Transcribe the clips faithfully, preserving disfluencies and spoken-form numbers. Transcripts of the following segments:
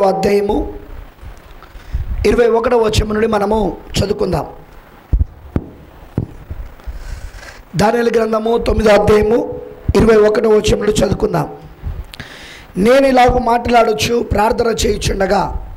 తొమ్మిదవ అధ్యాయము ఇరవై ఒకటవ వచనం నుండి మనము చదువుకుందాం. దానియేలు గ్రంథము తొమ్మిదవ అధ్యాయము ఇరవై ఒకటవ వచనం నుండి చదువుకుందాం. నేను ఇలాగ మాట్లాడొచ్చు ప్రార్థన చేయుచుండగా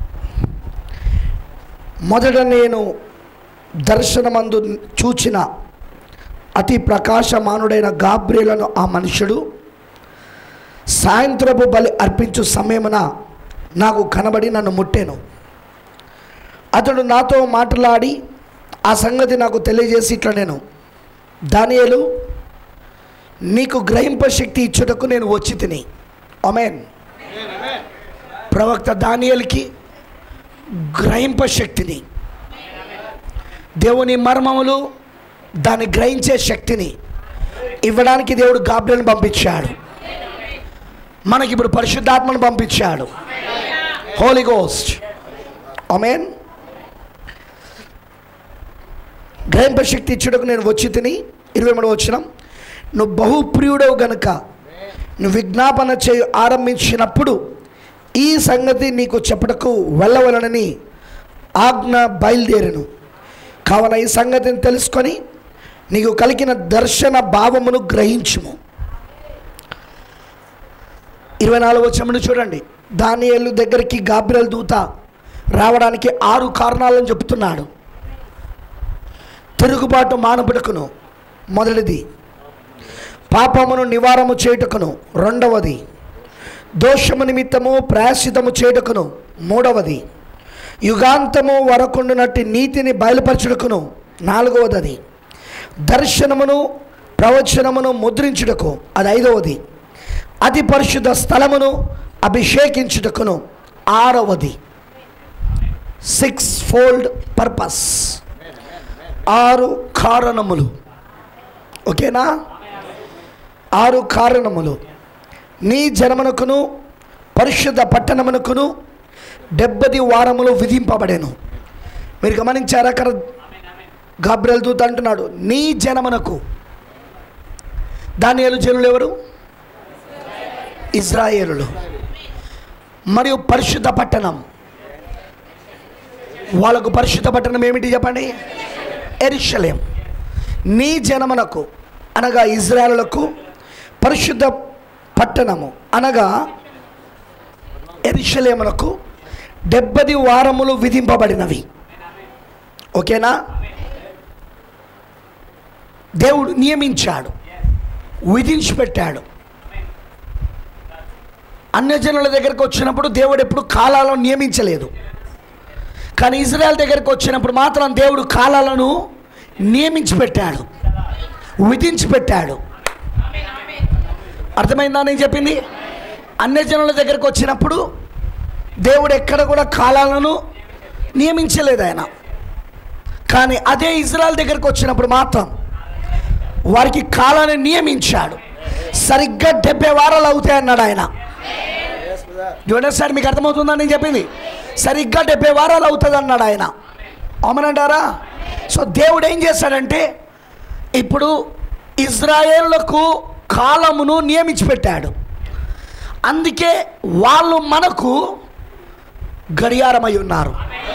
మొదట నేను దర్శనమందు చూచిన అతి ప్రకాశమానుడైన గాబ్రియేలును ఆ మనుషుడు సాయంత్రపు బలి అర్పించు సమయమున నాకు కనబడి నన్ను ముట్టెను. అతడు నాతో మాట్లాడి ఆ సంగతి నాకు తెలియజేసి ఇట్లా, నేను దానియేలు నీకు గ్రహింప శక్తి ఇచ్చుటకు నేను వచ్చి తిని. ఆమేన్. ప్రవక్త దానియేలుకి గ్రహింప శక్తిని, దేవుని మర్మములు దాన్ని గ్రహించే శక్తిని ఇవ్వడానికి దేవుడు గాబ్రియేలును పంపించాడు. మనకి ఇప్పుడు పరిశుద్ధాత్మను పంపించాడు, హోలీ గోస్ట్. ఆమేన్. గ్రహింప శక్తి ఇచ్చుటకు నేను వచ్చి తిని. ఇరవై మూడవ వచనం, నువ్వు బహుప్రియుడవు గనుక నువ్వు విజ్ఞాపన చేయ ఆరంభించినప్పుడు ఈ సంగతి నీకు చెప్పుటకు వెళ్ళవలనని ఆజ్ఞ బయలుదేరను. కావున ఈ సంగతిని తెలుసుకొని నీకు కలిగిన దర్శన భావమును గ్రహించుము. ఇరవై నాలుగు వచనం చూడండి. దానియేలు దగ్గరికి గాబ్రియేలు దూత రావడానికి ఆరు కారణాలను చెప్తున్నాడు. తిరుగుబాటు మానబడుకును మొదటిది, పాపమును నివారము చేయుటకును రెండవది, దోషము నిమిత్తము ప్రాయశ్చితము చేయుటకును మూడవది, యుగాంతము వరకుండునట్టి నీతిని బయలుపరచుటకును నాలుగవది, దర్శనమును ప్రవచనమును ముద్రించుటకు అది ఐదవది, అతి పరిశుద్ధ స్థలమును అభిషేకించుటకును ఆరవది. సిక్స్ ఫోల్డ్ పర్పస్, ఆరు కారణములు. ఓకేనా? ఆరు కారణములు. నీ జనమునకును పరిశుద్ధ పట్టణమునకును డెబ్బది వారములు విధింపబడెను. మీరు గమనించారా? అక్కడ గాబ్రియేలు దూత అంటున్నాడు నీ జనమునకు. దానియేలు జనులు ఎవరు? ఇజ్రాయేలులు. మరియు పరిశుద్ధ పట్టణం, వాళ్ళకు పరిశుద్ధ పట్టణం ఏమిటి చెప్పండి? యెరూషలేము. నీ జనమునకు అనగా ఇజ్రాయేలులకు పరిశుద్ధ పట్టణము అనగా యెరూషలేమునకు డెబ్బది వారములు విధింపబడినవి. ఓకేనా? దేవుడు నియమించాడు, విధించి పెట్టాడు. అన్యజనుల దగ్గరికి వచ్చినప్పుడు దేవుడు ఎప్పుడు కాలాలను నియమించలేదు, కానీ ఇజ్రాయెల్ దగ్గరికి వచ్చినప్పుడు మాత్రం దేవుడు కాలాలను నియమించి పెట్టాడు, విధించి పెట్టాడు. అర్థమైందా నేను చెప్పింది? అన్యజనుల దగ్గరికి వచ్చినప్పుడు దేవుడు ఎక్కడ కూడా కాలాలను నియమించలేదు ఆయన, కానీ అదే ఇజ్రాయెల్ దగ్గరికి వచ్చినప్పుడు మాత్రం వారికి కాలాన్ని నియమించాడు. సరిగ్గా డెబ్బై వారాలు అవుతాయి అన్నాడు ఆయన. చూడండి సార్, మీకు అర్థమవుతుందని నేను చెప్పింది. సరిగ్గా డెబ్బై వారాలు అవుతుంది అన్నాడు ఆయన. అవునంటారా? సో దేవుడు ఏం చేశాడంటే ఇప్పుడు ఇజ్రాయేలులకు కాలమును నియమించి పెట్టాడు. అందుకే వాళ్ళు మనకు గడియారమై ఉన్నారు,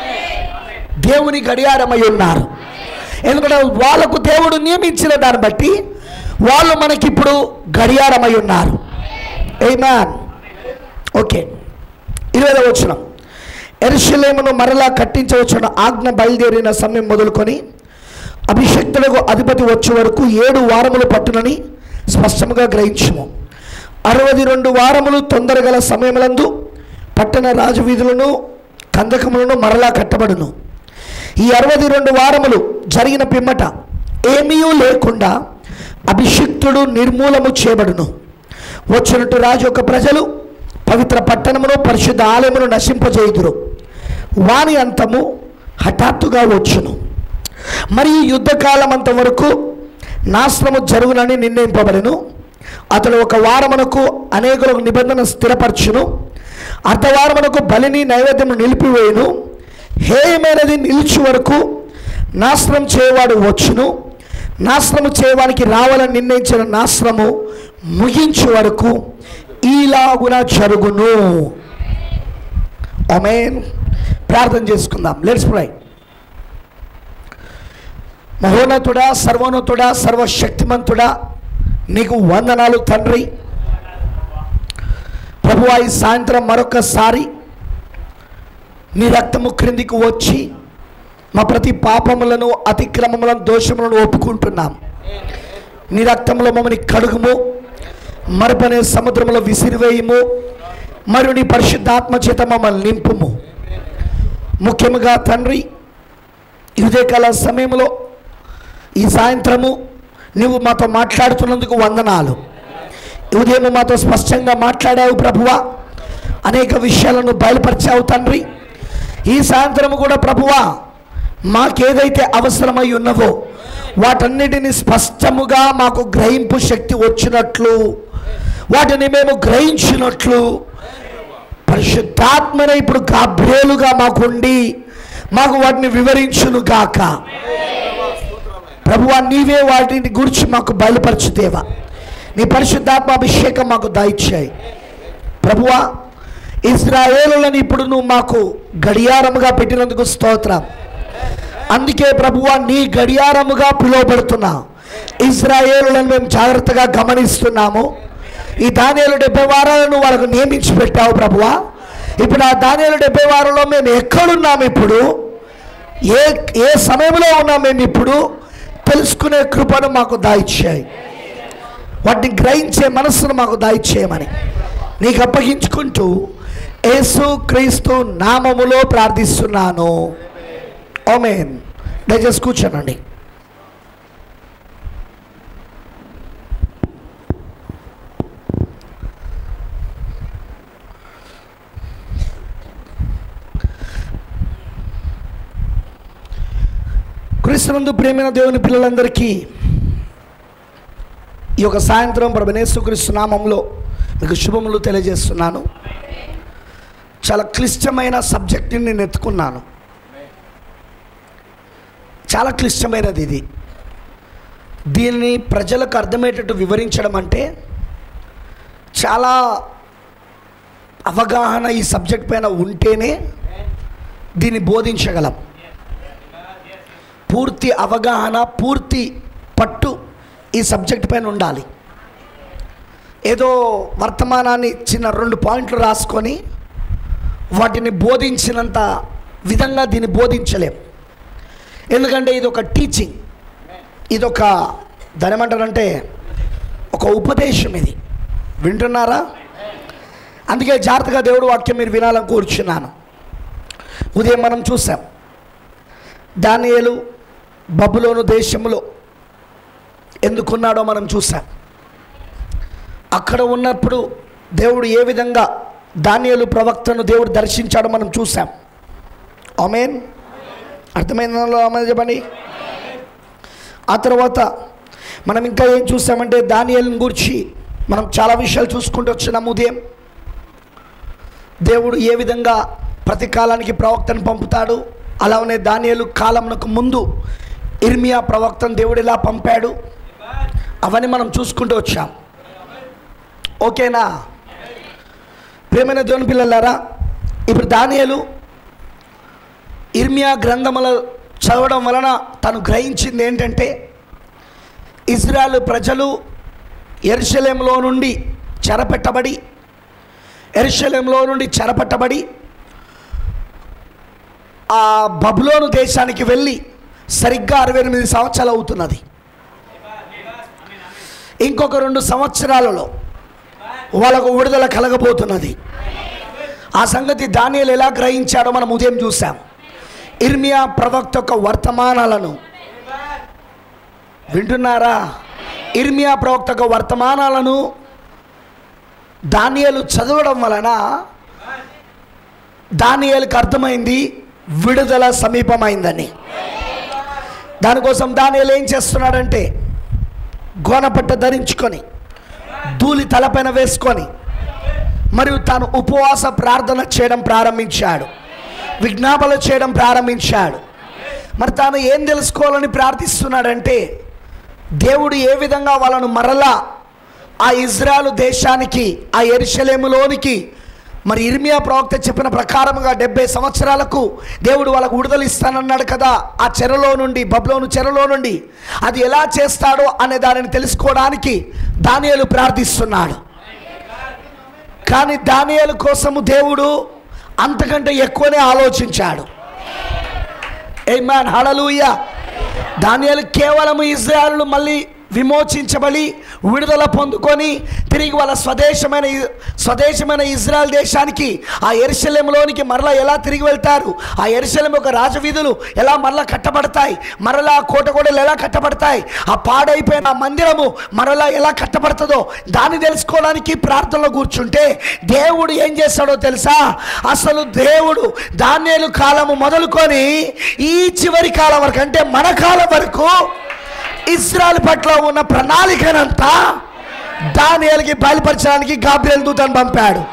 దేవుని గడియారమై ఉన్నారు. ఎందుకంటే వాళ్ళకు దేవుడు నియమించిన దాన్ని బట్టి వాళ్ళు మనకిప్పుడు గడియారమై ఉన్నారు. ఆమేన్. ఓకే. ఇరవై వచనం, యెరూషలేమును మరలా కట్టించవచ్చున ఆజ్ఞ బయలుదేరిన సమయం మొదలుకొని అభిషక్తులకు అధిపతి వచ్చే వరకు ఏడు వారములు పట్టునని స్పష్టంగా గ్రహించుము. అరవై రెండు వారములు తొందరగల సమయములందు పట్టణ రాజవీధులను కందకములను మరలా కట్టబడును. ఈ అరవై రెండు వారములు జరిగిన పిమ్మట ఏమీ లేకుండా అభిషిక్తుడు నిర్మూలము చేయబడును. వచ్చినట్టు రాజు యొక్క ప్రజలు పవిత్ర పట్టణమును పరిశుద్ధ ఆలయమును నశింపజేయుదురు. వాని అంతము హఠాత్తుగా వచ్చును. మరియు యుద్ధకాలం అంత వరకు నాశనము జరుగునని నిర్ణయింపబడెను. అతడు ఒక వారమునకు అనేకులకు నిబంధన స్థిరపరచును. అర్ధవారమునకు బలిని నైవేద్యము నిలిపివేయును. హేయమైనది నిలిచి వరకు నాశనం చేయవాడు వచ్చును. నాశనము చేయడానికి రావాలని నిర్ణయించిన నాశనము ముగించే వరకు ఈలాగున జరుగును. ఆమేన్. ప్రార్థన చేసుకుందాం. Let's pray. మహోన్నతుడా, సర్వోన్నతుడా, సర్వశక్తిమంతుడా, నీకు వందనాలు తండ్రి. ప్రభువా, ఈ సాయంత్రం మరొకసారి నీ రక్తము క్రిందికి వచ్చి మా ప్రతి పాపములను, అతిక్రమములను, దోషములను ఒప్పుకుంటున్నాం. నీ రక్తంలో మమ్మల్ని కడుగుము, మరపనే సముద్రంలో విసిరివేయము, మరియు నీ పరిశుద్ధాత్మ చేత మమ్మల్ని నింపుము. ముఖ్యముగా తండ్రి, ఈ ఉదయకాల సమయంలో ఈ సాయంత్రము నువ్వు మాతో మాట్లాడుతున్నందుకు వందనాలు. ఉదయం మాతో స్పష్టంగా మాట్లాడావు ప్రభువా, అనేక విషయాలను బయలుపరిచావు తండ్రి. ఈ సాయంత్రము కూడా ప్రభువా, మాకేదైతే అవసరమై ఉన్నవో వాటన్నిటిని స్పష్టముగా మాకు గ్రహింపు శక్తి వచ్చినట్లు, వాటిని మేము గ్రహించినట్లు పరిశుద్ధాత్మనే ఇప్పుడు గాబ్రియేలుగా మాకుండి మాకు వాటిని వివరించును గాక. ప్రభువా, నీవే వాటిని గురించి మాకు బయలుపరచుదేవా. నీ పరిశుద్ధాత్మ అభిషేకం మాకు దయచేయి ప్రభువా. ఇశ్రాయేలులను ఇప్పుడు నువ్వు మాకు గడియారముగా పెట్టినందుకు స్తోత్రం. అందుకే ప్రభువా, నీ గడియారముగా పిలువబడుతున్నా ఇశ్రాయేలులను మేము జాగ్రత్తగా గమనిస్తున్నాము. ఈ దానియేలు డెబ్బై వారాలను వాళ్ళకు నియమించి పెట్టావు ప్రభువా. ఇప్పుడు ఆ దానియేలు డెబ్బై వారంలో మేము ఎక్కడున్నాము, ఇప్పుడు ఏ ఏ సమయంలో ఉన్నాం మేము ఇప్పుడు తెలుసుకునే కృపను మాకు దయచేయి. వాటిని గ్రహించే మనస్సును మాకు దయచేయమని నీకు అప్పగించుకుంటూ యేసు క్రీస్తు నామములో ప్రార్థిస్తున్నాను. ఆమేన్. దయచేసి కూర్చోనండి. క్రీస్తునందు ప్రియమైన దేవుని పిల్లలందరికీ ఈ యొక్క సాయంత్రం ప్రభువైన యేసుక్రీస్తు నామములో మీకు శుభములు తెలియజేస్తున్నాను. చాలా క్లిష్టమైన సబ్జెక్ట్ని నేను ఎత్తుకున్నాను. చాలా క్లిష్టమైనది ఇది. దీన్ని ప్రజలకు అర్థమయ్యేటట్టు వివరించడం అంటే చాలా అవగాహన ఈ సబ్జెక్ట్ పైన ఉంటేనే దీన్ని బోధించగలం. పూర్తి అవగాహన, పూర్తి పట్టు ఈ సబ్జెక్ట్ పైన ఉండాలి. ఏదో వర్తమానాన్ని చిన్న రెండు పాయింట్లు రాసుకొని వాటిని బోధించినంత విధంగా దీన్ని బోధించలేం. ఎందుకంటే ఇది ఒక టీచింగ్, ఇదొక దాని ఏమంటారంటే ఒక ఉపదేశం. ఇది వింటున్నారా? అందుకే జాగ్రత్తగా దేవుడు వాక్యం మీరు వినాలని కోరుచున్నాను. ఉదయం మనం చూసాం దానియేలు బబులోను దేశంలో ఎందుకున్నాడో మనం చూసాం. అక్కడ ఉన్నప్పుడు దేవుడు ఏ విధంగా దానియేలు ప్రవక్తను దేవుడు దర్శించాడో మనం చూసాం. ఆమేన్. అర్థమైందో? ఆమేన్ చెప్పండి. ఆ తర్వాత మనం ఇంకా ఏం చూసామంటే దానియేలుని గురించి మనం చాలా విషయాలు చూసుకుంటూ వచ్చినాం. ఉదయం దేవుడు ఏ విధంగా ప్రతి కాలానికి ప్రవక్తను పంపుతాడు, అలానే దానియేలు కాలంకు ముందు ఇర్మియా ప్రవక్తను దేవుడు ఎలా పంపాడు, అవన్నీ మనం చూసుకుంటూ వచ్చాం. ఓకేనా? ప్రియమైన దేవుని పిల్లలారా, ఇప్పుడు దానియేలు ఇర్మియా గ్రంథముల చదవడం వలన తను గ్రహించింది ఏంటంటే ఇజ్రాయెల్ ప్రజలు యెరూషలేములో నుండి చెరపెట్టబడి యెరూషలేములో నుండి చెరపట్టబడి ఆ బబులోను దేశానికి వెళ్ళి సరిగ్గా అరవై ఎనిమిది సంవత్సరాలు అవుతున్నది. ఇంకొక రెండు సంవత్సరాలలో వాళ్ళకు విడుదల కలగబోతున్నది. ఆ సంగతి దానియేలు ఎలా గ్రహించాడో మనం ఉదయం చూసాం. ఇర్మియా ప్రవక్త యొక్క వర్తమానాలను వింటున్నారా? ఇర్మియా ప్రవక్త యొక్క వర్తమానాలను దానియేలు చదవడం వలన దానియేలుకి అర్థమైంది విడుదల సమీపమైందని. దానికోసం దానియేలు ఏం చేస్తున్నాడంటే గోనపట్ట ధరించుకొని ధూళి తలపైన వేసుకొని మరియు తాను ఉపవాస ప్రార్థన చేయడం ప్రారంభించాడు, విజ్ఞాపన చేయడం ప్రారంభించాడు. మరి తాను ఏం తెలుసుకోవాలని ప్రార్థిస్తున్నాడంటే దేవుడు ఏ విధంగా వాళ్ళను మరలా ఆ ఇజ్రాయెలు దేశానికి, ఆ యెరూషలేములోనికి మరి ఇర్మియా ప్రవక్త చెప్పిన ప్రకారముగా డెబ్బై సంవత్సరాలకు దేవుడు వాళ్ళకు విడుదల ఇస్తానన్నాడు కదా. ఆ చెరలో నుండి, బబులోను చెరలో నుండి అది ఎలా చేస్తాడో అనే దానిని తెలుసుకోవడానికి దానియేలు ప్రార్థిస్తున్నాడు. కానీ దానియేలు కోసము దేవుడు అంతకంటే ఎక్కువనే ఆలోచించాడు. ఆమేన్, హల్లెలూయా. దానియేలు కేవలం ఇశ్రాయేలు మళ్ళీ విమోచించబడి విడుదల పొందుకొని తిరిగి వాళ్ళ స్వదేశమైన స్వదేశమైన ఇజ్రాయెల్ దేశానికి, ఆ యెరూషలేములోనికి మరలా ఎలా తిరిగి వెళ్తారు, ఆ యెరూషలేము యొక్క రాజవీధులు ఎలా మరలా కట్టబడతాయి, మరలా కోటగోడలు ఎలా కట్టబడతాయి, ఆ పాడైపోయిన ఆ మందిరము మరలా ఎలా కట్టబడుతుందో దాన్ని తెలుసుకోవడానికి ప్రార్థనలో కూర్చుంటే దేవుడు ఏం చేస్తాడో తెలుసా? అసలు దేవుడు దానియేలు కాలము మొదలుకొని ఈ చివరి కాలం వరకు, అంటే మన కాలం వరకు ఇశ్రాయేలు పట్ల ఉన్న ప్రణాళికనంతా దానియేలుకి బయలుపరచడానికి గాబ్రియల్ దూతను పంపాడు.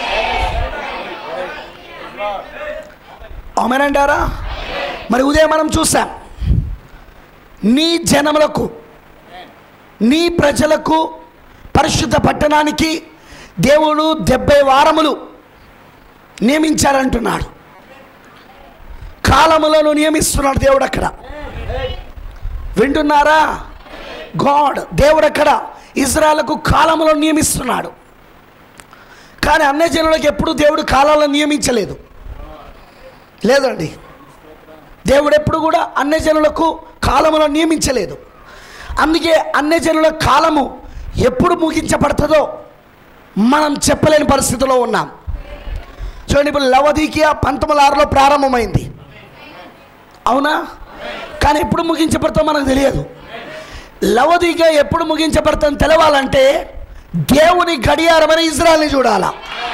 ఆమేనంటారా? మరి ఉదయం మనం చూసాం, నీ జనములకు, నీ ప్రజలకు, పరిశుద్ధ పట్టణానికి దేవుడు డెబ్బై వారములు నియమించాడంటున్నాడు. కాలములను నియమిస్తున్నాడు దేవుడు అక్కడ. వింటున్నారా? గాడ్, దేవుడు అక్కడ ఇజ్రాయెల్కు కాలములను నియమిస్తున్నాడు. కానీ అన్ని జనులకు ఎప్పుడు దేవుడు కాలాలను నియమించలేదు. లేదండి, దేవుడు ఎప్పుడు కూడా అన్ని జనులకు కాలములను నియమించలేదు. అందుకే అన్ని జనుల కాలము ఎప్పుడు ముగించబడుతుందో మనం చెప్పలేని పరిస్థితిలో ఉన్నాం. చూడండి, ఇప్పుడు లవదీకియా పంతొమ్మిది ఆరులో ప్రారంభమైంది, అవునా? కానీ ఎప్పుడు ముగించబడతాం మనకు తెలియదు. లవదీకియా ఎప్పుడు ముగించబడతాం తెలవాలంటే దేవుని గడియారమైన ఇజ్రాయెల్ని చూడాలా.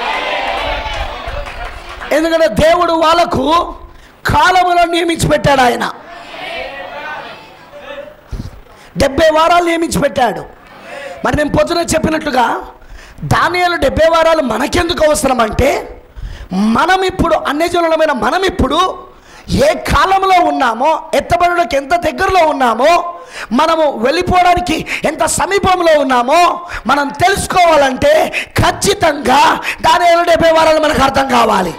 ఎందుకంటే దేవుడు వాళ్ళకు కాలములో నియమించి పెట్టాడు. ఆయన డెబ్బై వారాలు నియమించి పెట్టాడు. మరి నేను పొద్దున చెప్పినట్లుగా దానియేలు డెబ్బై వారాలు మనకెందుకు అవసరం అంటే, మనం ఇప్పుడు అన్యజనులమైన మనం ఇప్పుడు ఏ కాలంలో ఉన్నామో, ఎత్తబడులకు ఎంత దగ్గరలో ఉన్నామో, మనము వెళ్ళిపోవడానికి ఎంత సమీపంలో ఉన్నామో మనం తెలుసుకోవాలంటే ఖచ్చితంగా దానియేలు డెబ్బై వారాలు మనకు అర్థం కావాలి.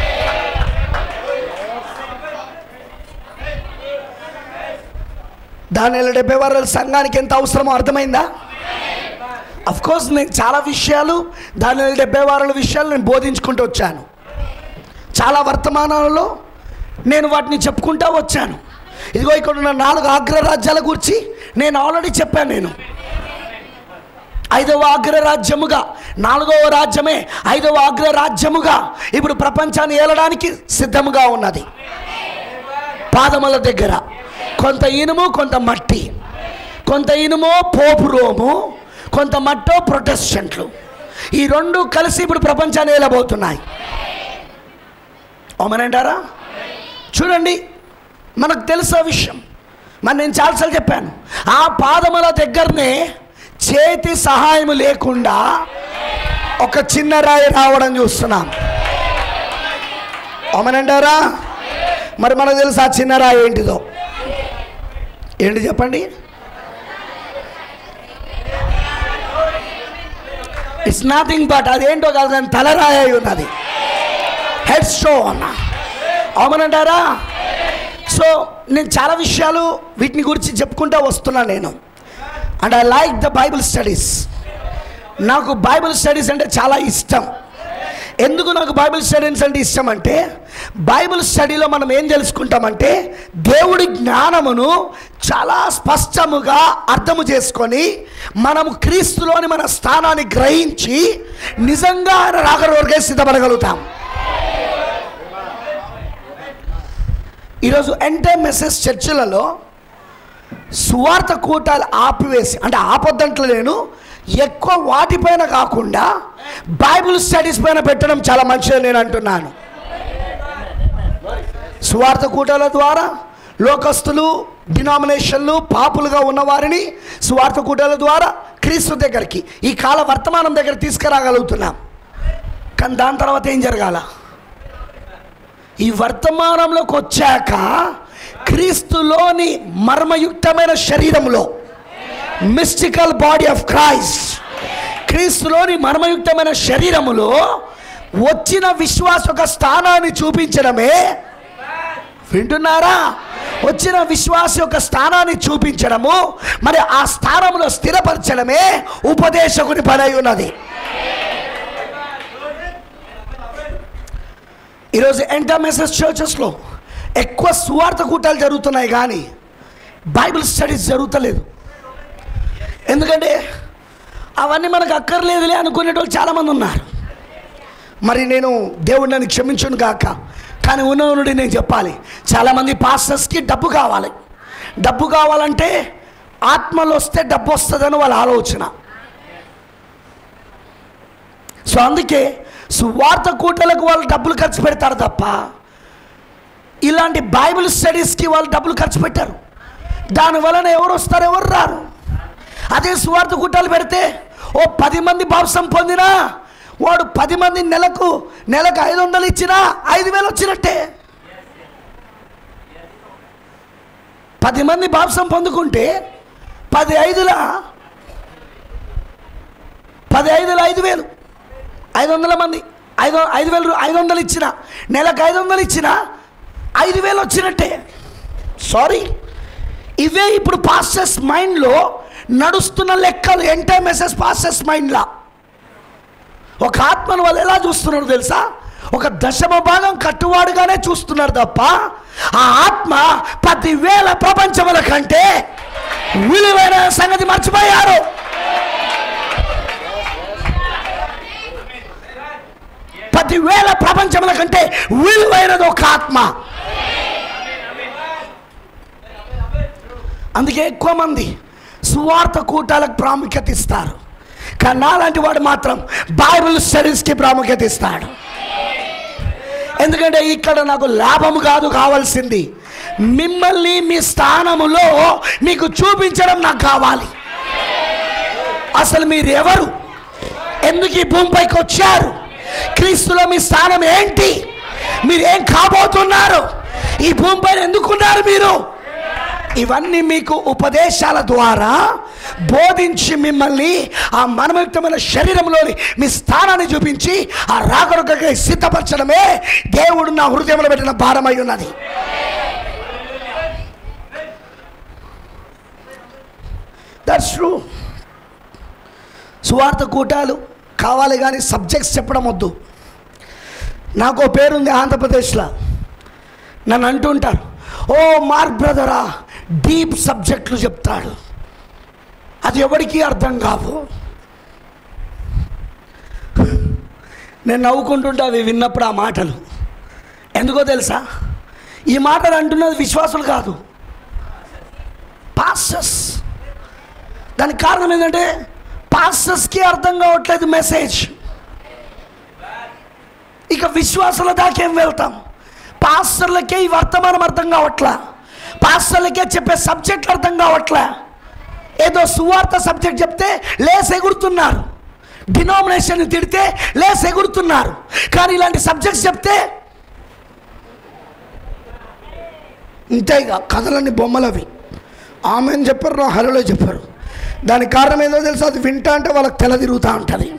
దానియేలు డెబ్బై వారాలు సంఘానికి ఎంత అవసరమో అర్థమైందా? అఫ్ కోర్స్ నేను చాలా విషయాలు దానియేలు డెబ్బై వారాల విషయాలు నేను బోధించుకుంటూ వచ్చాను. చాలా వర్తమానాలలో నేను వాటిని చెప్పుకుంటూ వచ్చాను. ఇదిగో ఇక్కడ ఉన్న నాలుగు అగ్రరాజ్యాల గురించి నేను ఆల్రెడీ చెప్పాను. నేను ఐదవ అగ్రరాజ్యముగా, నాలుగవ రాజ్యమే ఐదవ అగ్రరాజ్యముగా ఇప్పుడు ప్రపంచాన్ని ఏలడానికి సిద్ధముగా ఉన్నది. పాదముల దగ్గర కొంత ఇనుము, కొంత మట్టి, కొంత ఇనుమో పోపు రోము, కొంత మట్టో ప్రొటెస్టెంట్లు. ఈ రెండు కలిసి ఇప్పుడు ప్రపంచాన్ని ఏలబోతున్నాయి. అవునంటారా? చూడండి, మనకు తెలుసా విషయం. మరి నేను చాలాసార్లు చెప్పాను, ఆ పాదముల దగ్గరనే చేతి సహాయం లేకుండా ఒక చిన్న రాయి రావడం చూస్తున్నాం. అవునంటారా? మరి మనకు తెలుసు ఆ చిన్న రాయి ఏంటిదో. ఏంటి చెప్పండి? ఇట్స్ నథింగ్ బట్, అదేంటో కాదు కానీ తలరాయి అయి ఉన్నది, హెడ్ స్టోన్. అవునంటారా? సో నేను చాలా విషయాలు వీటిని గురించి చెప్పుకుంటూ వస్తున్నాను నేను. And I like the Bible studies. నాకు బైబిల్ స్టడీస్ అంటే చాలా ఇష్టం. ఎందుకు నాకు బైబిల్ స్టడీస్ అంటే ఇష్టం అంటే, బైబిల్ స్టడీలో మనం ఏం తెలుసుకుంటామంటే దేవుడి జ్ఞానమును చాలా స్పష్టముగా అర్థము చేసుకొని మనము క్రీస్తులోని మన స్థానాన్ని గ్రహించి నిజంగా రాకడవరకే సిద్ధపడగలుగుతాం. ఈరోజు ఎంటే మెసేజ్ చర్చిలలో సువార్త కూటాలు ఆపివేసి, అంటే ఆపొద్దంట్లో నేను ఎక్కువ వాటిపైన కాకుండా బైబిల్ స్టడీస్ పైన పెట్టడం చాలా మంచిది నేను అంటున్నాను. సువార్త కూటాల ద్వారా లోకస్తులు, డినామినేషన్లు, పాపులుగా ఉన్నవారిని సువార్త కూటాల ద్వారా క్రీస్తు దగ్గరికి, ఈ కాల వర్తమానం దగ్గర తీసుకురాగలుగుతున్నాం. కానీ దాని తర్వాత ఏం జరగాల? ఈ వర్తమానంలోకి వచ్చాక క్రీస్తులోని మర్మయుక్తమైన శరీరంలో, మిస్టికల్ బాడీ ఆఫ్ క్రైస్ట్, క్రీస్తులోని మర్మయుక్తమైన శరీరములో వచ్చిన విశ్వాస యొక్క స్థానాన్ని చూపించడమే, వింటున్నారా? వచ్చిన విశ్వాస యొక్క స్థానాన్ని చూపించడము, మరి ఆ స్థానంలో స్థిరపరచడమే ఉపదేశకుని పని అయి ఉన్నది. ఈరోజు ఎంటర్ మెసేజ్ చర్చెస్లో ఎక్కువ సువార్త కూటాలు జరుగుతున్నాయి, కానీ బైబిల్ స్టడీస్ జరుగుతలేదు. ఎందుకంటే అవన్నీ మనకు అక్కర్లేదులే అనుకునేటోళ్ళు చాలామంది ఉన్నారు. మరి నేను దేవుడు నన్ను క్షమించును గాక, కానీ ఉన్న నుండి నేను చెప్పాలి, చాలామంది పాస్టర్స్కి డబ్బు కావాలి. డబ్బు కావాలంటే ఆత్మలు వస్తే డబ్బు వస్తుందని వాళ్ళ ఆలోచన. సో అందుకే సువార్త కూటలకు వాళ్ళు డబ్బులు ఖర్చు పెడతారు తప్ప ఇలాంటి బైబిల్ స్టడీస్కి వాళ్ళు డబ్బులు ఖర్చు పెట్టారు. దానివలన ఎవరు వస్తారు, ఎవరు రారు. అదే సువార్త కూటాలు పెడితే ఓ పది మంది బాప్సం పొందినా వాడు పది మంది నెలకు నెలకు ఐదు వందలు ఇచ్చినా ఐదు వేలు వచ్చినట్టే. పది మంది బాప్సం పొందుకుంటే పది ఐదుల పది ఐదుల ఐదు వేలు ఐదు వందల మంది ఐదు ఐదు వేలు ఐదు వందలు ఇచ్చిన నెలకు ఐదు వందలు ఇచ్చిన ఐదు వేలు వచ్చినట్టే. సారీ, ఇవే ఇప్పుడు పాస్టర్స్ మైండ్లో నడుస్తున్న లెక్కలు. ఎంటైర్ మెసేజ్ పాస్టర్స్ మైండ్లా ఒక ఆత్మను వాళ్ళు ఎలా చూస్తున్నారు తెలుసా? ఒక దశమ భాగం కట్టువాడుగానే చూస్తున్నారు తప్ప ఆ ఆత్మ పదివేల ప్రపంచముల కంటే విలువైన సంగతి మర్చిపోయారు. పదివేల ప్రపంచముల కంటే విలువైనది ఒక ఆత్మ. అందుకే ఎక్కువ మంది సువార్త కూటాలకు ప్రాముఖ్యత ఇస్తారు, కానీ నాలాంటి వాడు మాత్రం బైబిల్ స్టడీస్కి ప్రాముఖ్యత ఇస్తాడు. ఎందుకంటే ఇక్కడ నాకు లాభము కాదు కావాల్సింది, మిమ్మల్ని మీ స్థానములో మీకు చూపించడం నాకు కావాలి. అసలు మీరు ఎవరు, ఎందుకు ఈ భూమిపైకి వచ్చారు, క్రీస్తులో మీ స్థానం ఏంటి, మీరు ఏం కాబోతున్నారు, ఈ భూమిపైన ఎందుకున్నారు మీరు, ఇవన్నీ మీకు ఉపదేశాల ద్వారా బోధించి మిమ్మల్ని ఆ మనమయుక్తమైన శరీరంలోని మీ స్థానాన్ని చూపించి ఆ రాకడకై సిద్ధపరచడమే దేవుడు నా హృదయంలో పెట్టిన భారమై ఉన్నది. That's true. సువార్త కూటాలు కావాలి కానీ సబ్జెక్ట్స్ చెప్పడం వద్దు. నాకు పేరుంది ఆంధ్రప్రదేశ్లో, నన్ను అంటుంటారు, ఓ మార్క్ బ్రదరా డీప్ సబ్జెక్టులు చెప్తాడు, అది ఎవరికి అర్థం కావు. నేను నవ్వుకుంటుంటా అవి విన్నప్పుడు ఆ మాటలు. ఎందుకో తెలుసా? ఈ మాటలు అంటున్నది విశ్వాసులు కాదు, పాస్టర్స్. దానికి కారణం ఏంటంటే పాస్టర్స్కి అర్థం కావట్లేదు మెసేజ్. ఇక విశ్వాసుల దాకేం వెళ్తాం? పాస్టర్లకే ఈ వర్తమానం అర్థం కావట్లా, పాస్టర్లకే చెప్పే సబ్జెక్టులు అర్థం కావట్లే. ఏదో సువార్త సబ్జెక్ట్ చెప్తే లేసి ఎగురుతున్నారు, డినామినేషన్ తిడితే లేసి ఎగురుతున్నారు, కానీ ఇలాంటి సబ్జెక్ట్స్ చెప్తే ఇంతేగా కథలన్నీ బొమ్మలవి. ఆమె అని చెప్పారు, హలో చెప్పారు. దానికి కారణం ఏదో తెలుసు, అది వింటా అంటే వాళ్ళకి తెల తిరుగుతూ ఉంటుంది.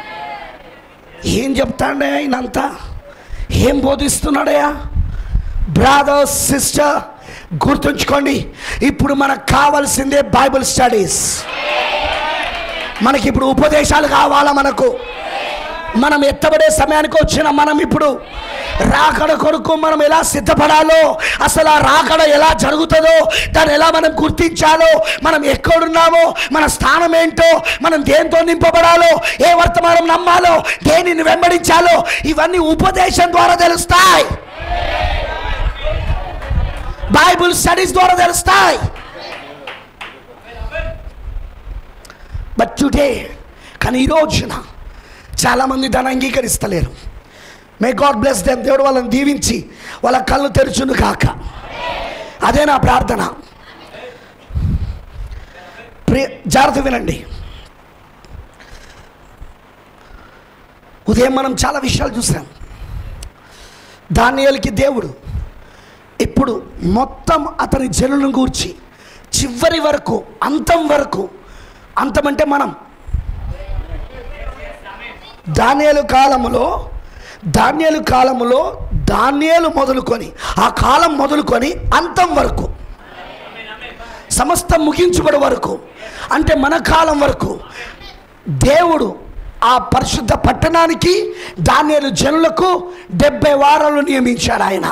ఏం చెప్తాడే ఆయనంతా, ఏం బోధిస్తున్నాడయా? బ్రదర్ సిస్టర్ గుర్తుంచుకోండి, ఇప్పుడు మనకు కావాల్సిందే బైబిల్ స్టడీస్. మనకి ఇప్పుడు ఉపదేశాలు కావాలా? మనకు మనం ఎత్తబడే సమయానికి వచ్చిన మనం ఇప్పుడు రాకడ కొరకు మనం ఎలా సిద్ధపడాలో, అసలు ఆ రాకడ ఎలా జరుగుతుందో, దాన్ని ఎలా మనం గుర్తించాలో, మనం ఎక్కడున్నామో, మన స్థానం ఏంటో, మనం దేంతో నింపబడాలో, ఏ వర్తమానం నమ్మాలో, దేనిని వెంబడించాలో, ఇవన్నీ ఉపదేశం ద్వారా తెలుస్తాయి, బైబిల్ స్టడీస్ ద్వారా తెలుస్తాయి. బట్ టుడే, కానీ ఈ రోజున చాలామంది దాన్ని అంగీకరిస్తలేరు. May God bless them. దేవుడు వాళ్ళని దీవించి వాళ్ళ కళ్ళు తెరుచును కాక. అదే నా ప్రార్థన. ప్రియ జాగ్రత్త వినండి. ఉదయం మనం చాలా విషయాలు చూసాం. దానియేలుకి దేవుడు ఇప్పుడు మొత్తం అతని జనులను గూర్చి చివరి వరకు, అంతం వరకు, అంతమంటే మనం దానియేలు కాలంలో దానియేలు కాలములో దానియేలు మొదలుకొని ఆ కాలం మొదలుకొని అంతం వరకు, సమస్తం ముగించుబడి వరకు, అంటే మన కాలం వరకు దేవుడు ఆ పరిశుద్ధ పట్టణానికి దానియేలు జనులకు డెబ్బై వారాలు నియమించాడు ఆయన.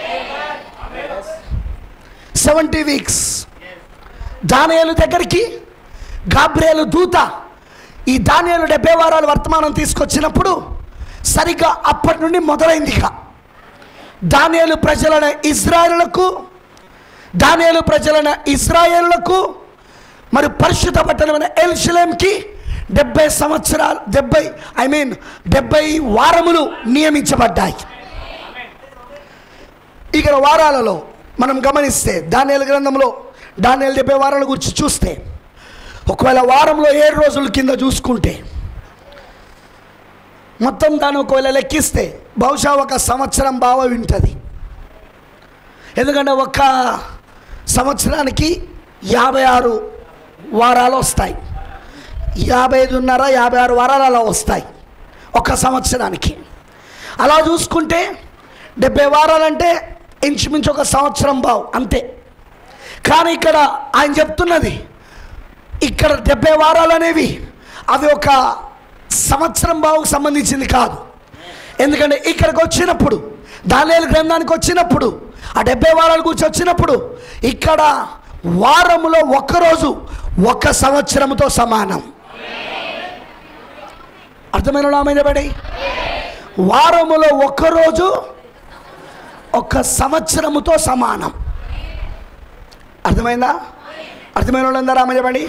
సెవెంటీ వీక్స్ దానియేలు దగ్గరికి గాబ్రియేలు దూత ఈ దానియేలు డెబ్బై వారాలు వర్తమానం తీసుకొచ్చినప్పుడు సరిగ్గా అప్పటి నుండి మొదలైందిగా దానియేలు ప్రజలైన ఇజ్రాయేలులకు దానియేలు ప్రజలైన ఇజ్రాయేలులకు మరి పరిశుద్ధ పట్టణమైన యెరూషలేముకి డెబ్బై సంవత్సరాలు డెబ్బై ఐ మీన్ డెబ్బై వారములు నియమించబడ్డాయి. ఇక్కడ వారాలలో మనం గమనిస్తే దానియేలు గ్రంథంలో దానియేలు డెబ్బై వారాల గురించి చూస్తే, ఒకవేళ వారంలో ఏడు రోజుల కింద చూసుకుంటే మొత్తం దాన్ని ఒకవేళ లెక్కిస్తే బహుశా ఒక సంవత్సరం బాగా ఉంటుంది. ఎందుకంటే ఒక సంవత్సరానికి యాభై ఆరు వారాలు వస్తాయి, యాభై ఐదున్నర యాభై ఆరు వారాలు అలా వస్తాయి ఒక సంవత్సరానికి. అలా చూసుకుంటే డెబ్బై వారాలంటే ఇంచుమించు ఒక సంవత్సరం బావు అంతే. కానీ ఇక్కడ ఆయన చెప్తున్నది, ఇక్కడ డెబ్బై వారాలు అనేవి అవి ఒక సంవత్సరం బావుకు సంబంధించింది కాదు. ఎందుకంటే ఇక్కడికి వచ్చినప్పుడు దానియేలు గ్రంథానికి వచ్చినప్పుడు ఆ డెబ్బై వారాల గురించి వచ్చినప్పుడు ఇక్కడ వారములో ఒక్కరోజు ఒక సంవత్సరంతో సమానం. అర్థమైన నామైనబడి వారములో ఒక్కరోజు ఒక సంవత్సరముతో సమానం. అర్థమైందా? అర్థమైన వాళ్ళందరూ రామయ్యబడి.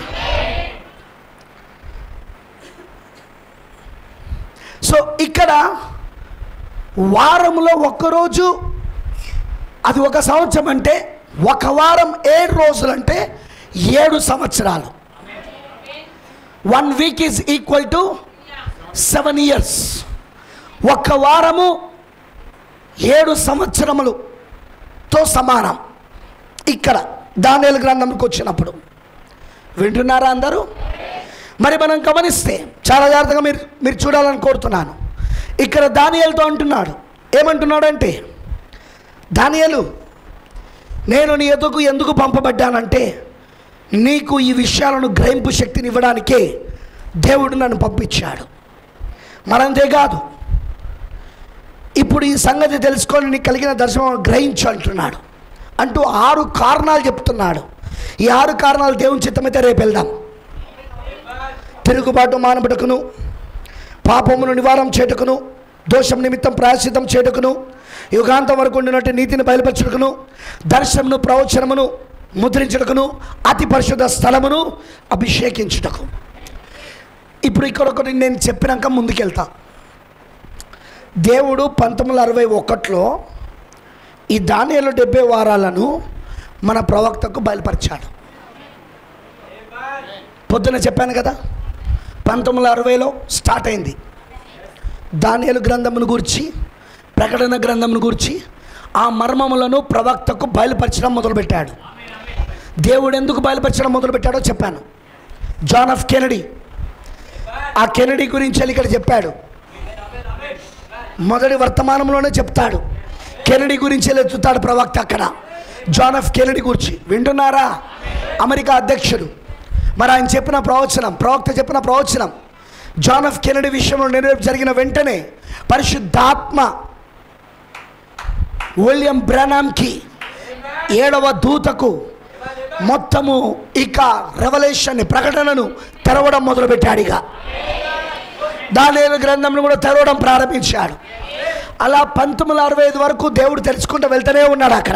సో ఇక్కడ వారంలో ఒక్కరోజు అది ఒక సంవత్సరం అంటే ఒక వారం ఏడు రోజులు అంటే ఏడు సంవత్సరాలు. One week is equal to seven years. ఒక వారము ఏడు సంవత్సరములతో సమానం. ఇక్కడ దానియేలు గ్రంథంకి వచ్చినప్పుడు వింటున్నారా అందరూ? మరి మనం గమనిస్తే చాలా జాగ్రత్తగా మీరు మీరు చూడాలని కోరుతున్నాను. ఇక్కడ దానియేలుతో అంటున్నాడు, ఏమంటున్నాడంటే, దానియేలు నేను నీ ఎదుగు ఎందుకు పంపబడ్డానంటే నీకు ఈ విషయాలను గ్రహింపు శక్తిని ఇవ్వడానికే దేవుడు నన్ను పంపించాడు. మరంతే కాదు, ఇప్పుడు ఈ సంగతి తెలుసుకొని నీకు కలిగిన దర్శనం గ్రహించు అంటున్నాడు. అంటూ ఆరు కారణాలు చెప్తున్నాడు. ఈ ఆరు కారణాలు దేవుని చిత్తమైతే రేపు వెళ్దాం. తిరుగుబాటు మానబడుకును, పాపమును నివారణ చేటుకును, దోషం నిమిత్తం ప్రాయశ్చిత్తం చేటుకును, యుగాంతం వరకు ఉండినట్టు నీతిని బయలుపరచుటకును, దర్శనమును ప్రవచనమును ముద్రించుటకును, అతి పరిశుద్ధ స్థలమును అభిషేకించుటకు. ఇప్పుడు ఇక్కడ ఒకటి నేను చెప్పినాక ముందుకెళ్తా. దేవుడు పంతొమ్మిది వందల అరవై ఒకటిలో ఈ దానియేలు డెబ్బై వారాలను మన ప్రవక్తకు బయలుపరిచాడు. పొద్దున చెప్పాను కదా, పంతొమ్మిది వందల అరవైలో స్టార్ట్ అయింది. దానియేలు గ్రంథమును గురించి, ప్రకటన గ్రంథమును గురించి ఆ మర్మములను ప్రవక్తకు బయలుపరచడం మొదలుపెట్టాడు. దేవుడు ఎందుకు బయలుపరచడం మొదలుపెట్టాడో చెప్పాను. జాన్ ఎఫ్ కెనడీ, ఆ కెనడీ గురించి ఇక్కడ చెప్పాడు. మొదటి వర్తమానంలోనే చెప్తాడు. కెనడీ గురించి ఎత్తుతాడు ప్రవక్త అక్కడ. జాన్ ఎఫ్ కెనడీ గురించి వింటున్నారా? అమెరికా అధ్యక్షుడు. మరి ఆయన చెప్పిన ప్రవచనం, ప్రవక్త చెప్పిన ప్రవచనం జాన్ ఎఫ్ కెనడీ విషయంలో నెరవేర్పు జరిగిన వెంటనే పరిశుద్ధాత్మ విలియం బ్రానమ్కి ఏడవ దూతకు మొత్తము ఇక రెవల్యూషన్ ప్రకటనను తెరవడం మొదలుపెట్టాడు. ఇక దానియేలు గ్రంథంను కూడా తెరవడం ప్రారంభించాడు. అలా పంతొమ్మిది వందల అరవై ఐదు వరకు దేవుడు తెలుసుకుంటూ వెళ్తూనే ఉన్నాడు అక్కడ.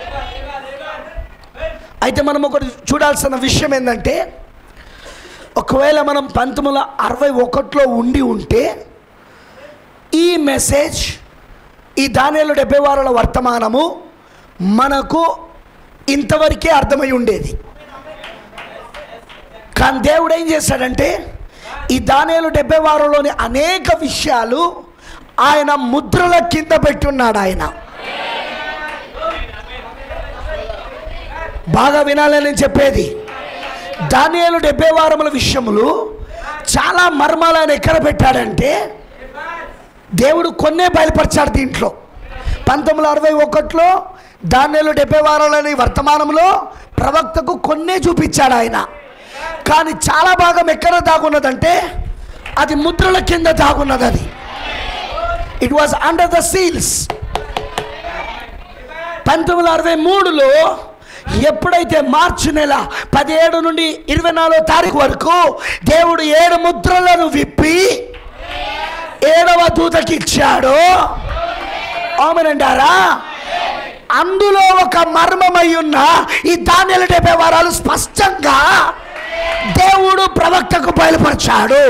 అయితే మనం ఒకటి చూడాల్సిన విషయం ఏంటంటే, ఒకవేళ మనం పంతొమ్మిది వందల అరవై ఒకటిలో ఉండి ఉంటే ఈ మెసేజ్, ఈ దానియేలు డెబ్బై వారాల వర్తమానము మనకు ఇంతవరకే అర్థమై ఉండేది. కానీ దేవుడు ఏం చేశాడంటే, ఈ దానియేలు డెబ్బై వారంలోని అనేక విషయాలు ఆయన ముద్రల కింద పెట్టున్నాడు. ఆయన బాగా వినాలని నేను చెప్పేది. దానియేలు డెబ్బై వారముల విషయములు చాలా మర్మాలు ఆయన ఎక్కడ పెట్టాడంటే దేవుడు కొన్నే బయలుపరిచాడు. దీంట్లో పంతొమ్మిది వందల అరవై ఒకటిలో దానియేలు డెబ్బై వారాలని వర్తమానంలో ప్రవక్తకు కొన్నే చూపించాడు ఆయన. కానీ చాలా భాగం ఎక్కడ దాగున్నదంటే అది ముద్రల కింద దాగున్నది. అది it was under the seals. పంతొమ్మిది వందల అరవై మూడులో ఎప్పుడైతే మార్చి నెల పదిహేడు నుండి ఇరవై నాలుగో తారీఖు వరకు దేవుడు ఏడు ముద్రలను విప్పి ఏడవ దూతకి ఇచ్చాడో, ఆమేనంటారా? అందులో ఒక మర్మమై ఉన్న ఈ దానియేలు డెబ్బై వారాలు స్పష్టంగా దేవుడు ప్రవక్తకు బయలుపరిచాడు.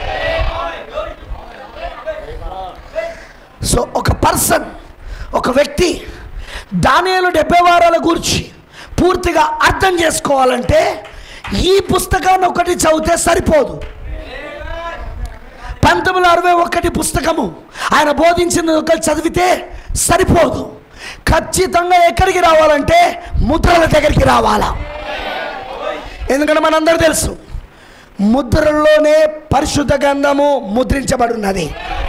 సో ఒక పర్సన్, ఒక వ్యక్తి దానియేలు డెబ్బై వారాల గురించి పూర్తిగా అర్థం చేసుకోవాలంటే ఈ పుస్తకాన్ని ఒకటి చదివితే సరిపోదు. పంతొమ్మిది వందల అరవై ఒకటి పుస్తకము ఆయన బోధించిన ఒకటి చదివితే సరిపోదు. ఖచ్చితంగా ఎక్కడికి రావాలంటే ముద్రల దగ్గరికి రావాలా. ఎందుకంటే మనందరూ తెలుసు ముద్రల్లోనే పరిశుద్ధ గ్రంథము ముద్రించబడి ఉన్నది.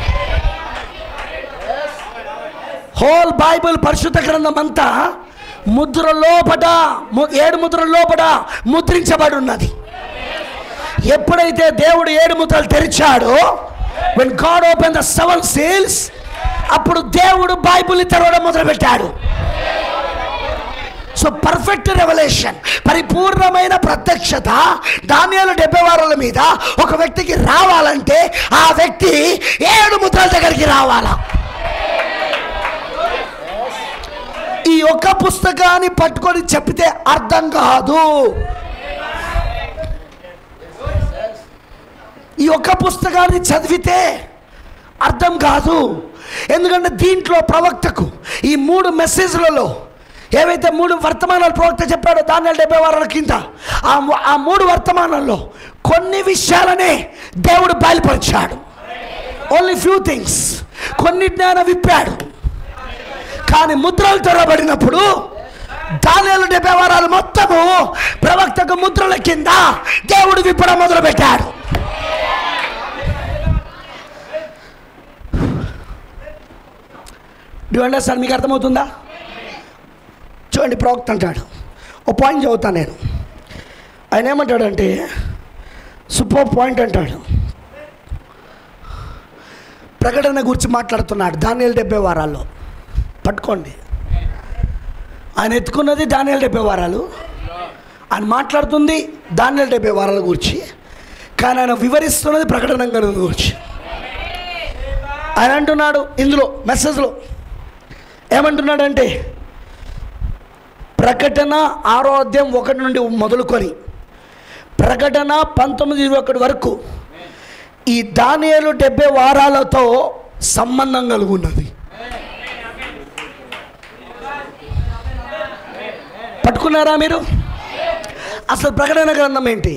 హోల్ బైబిల్ పరిశుద్ధ గ్రంథం అంతా ముద్ర లోపట, ఏడు ముద్రల లోపట ముద్రించబడి ఉన్నది. ఎప్పుడైతే దేవుడు ఏడు ముద్రలు తెరిచాడో, when God opened the seven seals, అప్పుడు దేవుడు బైబిల్ని తెరవడం మొదలుపెట్టాడు. సో పర్ఫెక్ట్ రెవల్యూషన్, పరిపూర్ణమైన ప్రత్యక్షత దానియేలు డెబ్బై వారాల మీద ఒక వ్యక్తికి రావాలంటే ఆ వ్యక్తి ఏడు ముద్రల దగ్గరికి రావాలా. ఈ ఒక్క పుస్తకాన్ని పట్టుకొని చెప్పితే అర్థం కాదు. ఈ ఒక్క పుస్తకాన్ని చదివితే అర్థం కాదు. ఎందుకంటే దీంట్లో ప్రవక్తకు ఈ మూడు మెసేజ్లలో ఏవైతే మూడు వర్తమానాలు ప్రవక్త చెప్పాడో దానియేలు డెబ్బై వారాల కింద, ఆ మూడు వర్తమానాల్లో కొన్ని విషయాలనే దేవుడు బయలుపరిచాడు. ఓన్లీ ఫ్యూ థింగ్స్, కొన్ని జ్ఞానం విప్పాడు. కానీ ముద్రలు తెరవబడినప్పుడు దానియేలు డెబ్బై వారాలు మొత్తము ప్రవక్తకు ముద్రల కింద దేవుడు విప్పడం మొదలుపెట్టాడు. Do understand? మీకు అర్థమవుతుందా? చూడండి, ప్రవక్త అంటాడు, ఓ పాయింట్ చదువుతాను నేను. ఆయన ఏమంటాడంటే సూపర్ పాయింట్ అంటాడు. ప్రకటన గురించి మాట్లాడుతున్నాడు దానియేలు డెబ్బై వారాల్లో. పట్టుకోండి, ఆయన ఎత్తుకున్నది దానియేలు డెబ్బై వారాలు, ఆయన మాట్లాడుతుంది దానియేలు డెబ్బై వారాల గురించి, కానీ ఆయన వివరిస్తున్నది ప్రకటన గ్రంథం గురించి. ఆయన అంటున్నాడు ఇందులో మెసేజ్లో ఏమంటున్నాడంటే, ప్రకటన ఆరో అధ్యాయం ఒకటి నుండి మొదలుకొని ప్రకటన పంతొమ్మిది ఇరవై ఒకటి వరకు ఈ దానియేలు డెబ్బై వారాలతో సంబంధం కలిగి ఉన్నది. పట్టుకున్నారా మీరు? అసలు ప్రకటన గ్రంథం ఏంటి?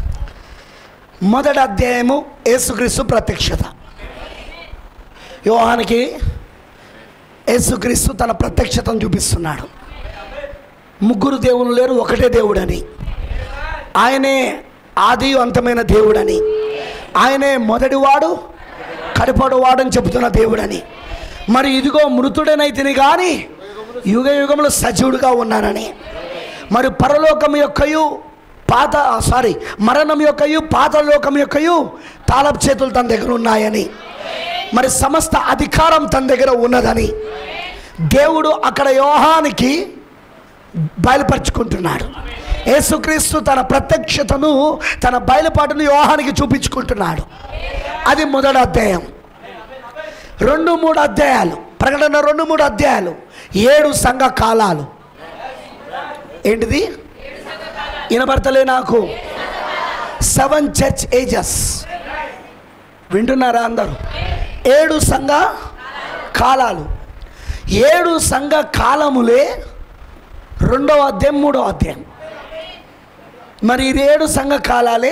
మొదటి అధ్యాయము యేసుక్రీస్తు ప్రత్యక్షత. యోహానికి యేసుక్రీస్తు తన ప్రత్యక్షతను చూపిస్తున్నాడు. ముగ్గురు దేవుళ్ళు లేరు, ఒకటే దేవుడని, ఆయనే ఆది అంతమైన దేవుడని, ఆయనే మొదటివాడు కడపడివాడు అని చెబుతున్న దేవుడని, మరి ఇదిగో మృతుడనైతిని కానీ యుగ యుగంలో సజీవుడుగా ఉన్నానని, మరి పరలోకం యొక్కయు పాత సారీ మరణం యొక్కయు పాతలోకం యొక్కయు తాళపు చేతులు తన దగ్గర ఉన్నాయని, మరి సమస్త అధికారం తన దగ్గర ఉన్నదని దేవుడు అక్కడ యోహానికి బయలుపరుచుకుంటున్నాడు. యేసుక్రీస్తు తన ప్రత్యక్షతను, తన బయలుపాటును యోహానికి చూపించుకుంటున్నాడు. అది మొదటి అధ్యాయం. రెండు మూడు అధ్యాయాలు ప్రకటన, రెండు మూడు అధ్యాయాలు ఏడు సంఘ కాలాలు. ఏంటిది? వినబడతలే నాకు? Seven church ages. వింటున్నారా అందరూ? ఏడు సంఘ కాలాలు. ఏడు సంఘ కాలములే రెండవ అధ్యాయం, మూడవ అధ్యాయం. మరి ఇది ఏడు సంఘ కాలాలే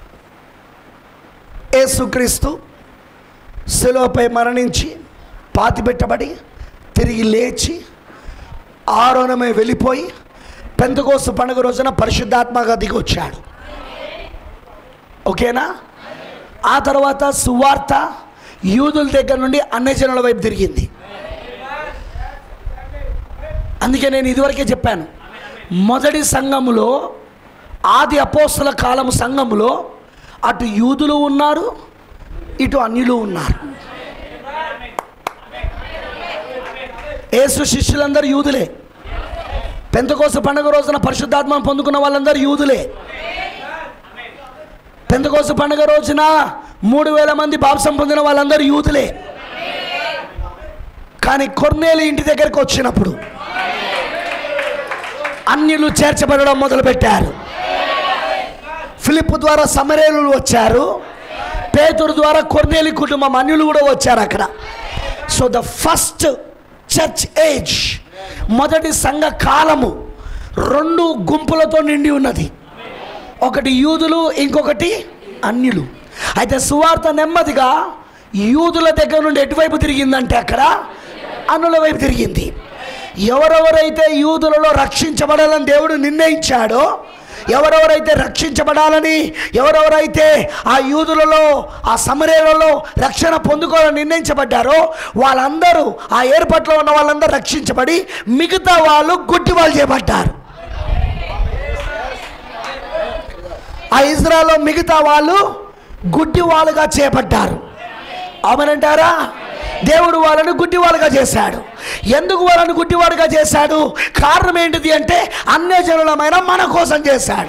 యేసుక్రీస్తు శిలువపై మరణించి పాతిపెట్టబడి తిరిగి లేచి ఆరోనమే వెళ్ళిపోయి పెంతెకోస్తు పండుగ రోజున పరిశుద్ధాత్మగా దిగి వచ్చాడు. ఓకేనా? ఆ తర్వాత సువార్త యూదుల దగ్గర నుండి అన్యజనుల వైపు తిరిగింది. అందుకే నేను ఇదివరకే చెప్పాను, మొదటి సంఘములో, ఆది అపోస్తల కాలము సంఘములో అటు యూదులు ఉన్నారు, ఇటు అన్యులు ఉన్నారు. యేసు శిష్యులందరూ యూదులే. పెంతెకోస్తు పండుగ రోజున పరిశుద్ధాత్మను పొందుకున్న వాళ్ళందరూ యూదులే. పెంతెకోస్తు పండుగ రోజున మూడు వేల మంది బాప్సం పొందిన వాళ్ళందరూ యూదులే. కానీ కొర్నేలి ఇంటి దగ్గరికి వచ్చినప్పుడు అన్యులు చేర్చబడడం మొదలుపెట్టారు. ఫిలిప్పు ద్వారా సమరేలు వచ్చారు, పేతురు ద్వారా కొర్నేలి కుటుంబం అన్యులు కూడా వచ్చారు అక్కడ. So the first church age, మొదటి సంఘ కాలము రెండు గుంపులతో నిండి ఉన్నది. ఒకటి యూదులు, ఇంకొకటి అన్యులు. అయితే సువార్త నెమ్మదిగా యూదుల దగ్గర నుండి ఎటువైపు తిరిగిందంటే అక్కడ అన్యుల వైపు తిరిగింది. ఎవరెవరైతే యూదులలో రక్షించబడాలని దేవుడు నిర్ణయించాడో, ఎవరెవరైతే రక్షించబడాలని, ఎవరెవరైతే ఆ యూదులలో, ఆ సమరయులలో రక్షణ పొందుకోవాలని నిర్ణయించబడ్డారో వాళ్ళందరూ, ఆ ఏర్పాట్లో ఉన్న వాళ్ళందరూ రక్షించబడి మిగతా వాళ్ళు గుడ్డి వాళ్ళు చేయబడ్డారు. ఆ ఇజ్రాయెల్లో మిగతా వాళ్ళు గుడ్డి వాళ్ళుగా చేయబడ్డారు. అవునంటారా? దేవుడు వాళ్ళని గుడ్డివాడుగా చేశాడు. ఎందుకు వాళ్ళని గుడ్డివాడుగా చేశాడు? కారణం ఏంటిది అంటే అన్యజనులమైన మన కోసం చేశాడు.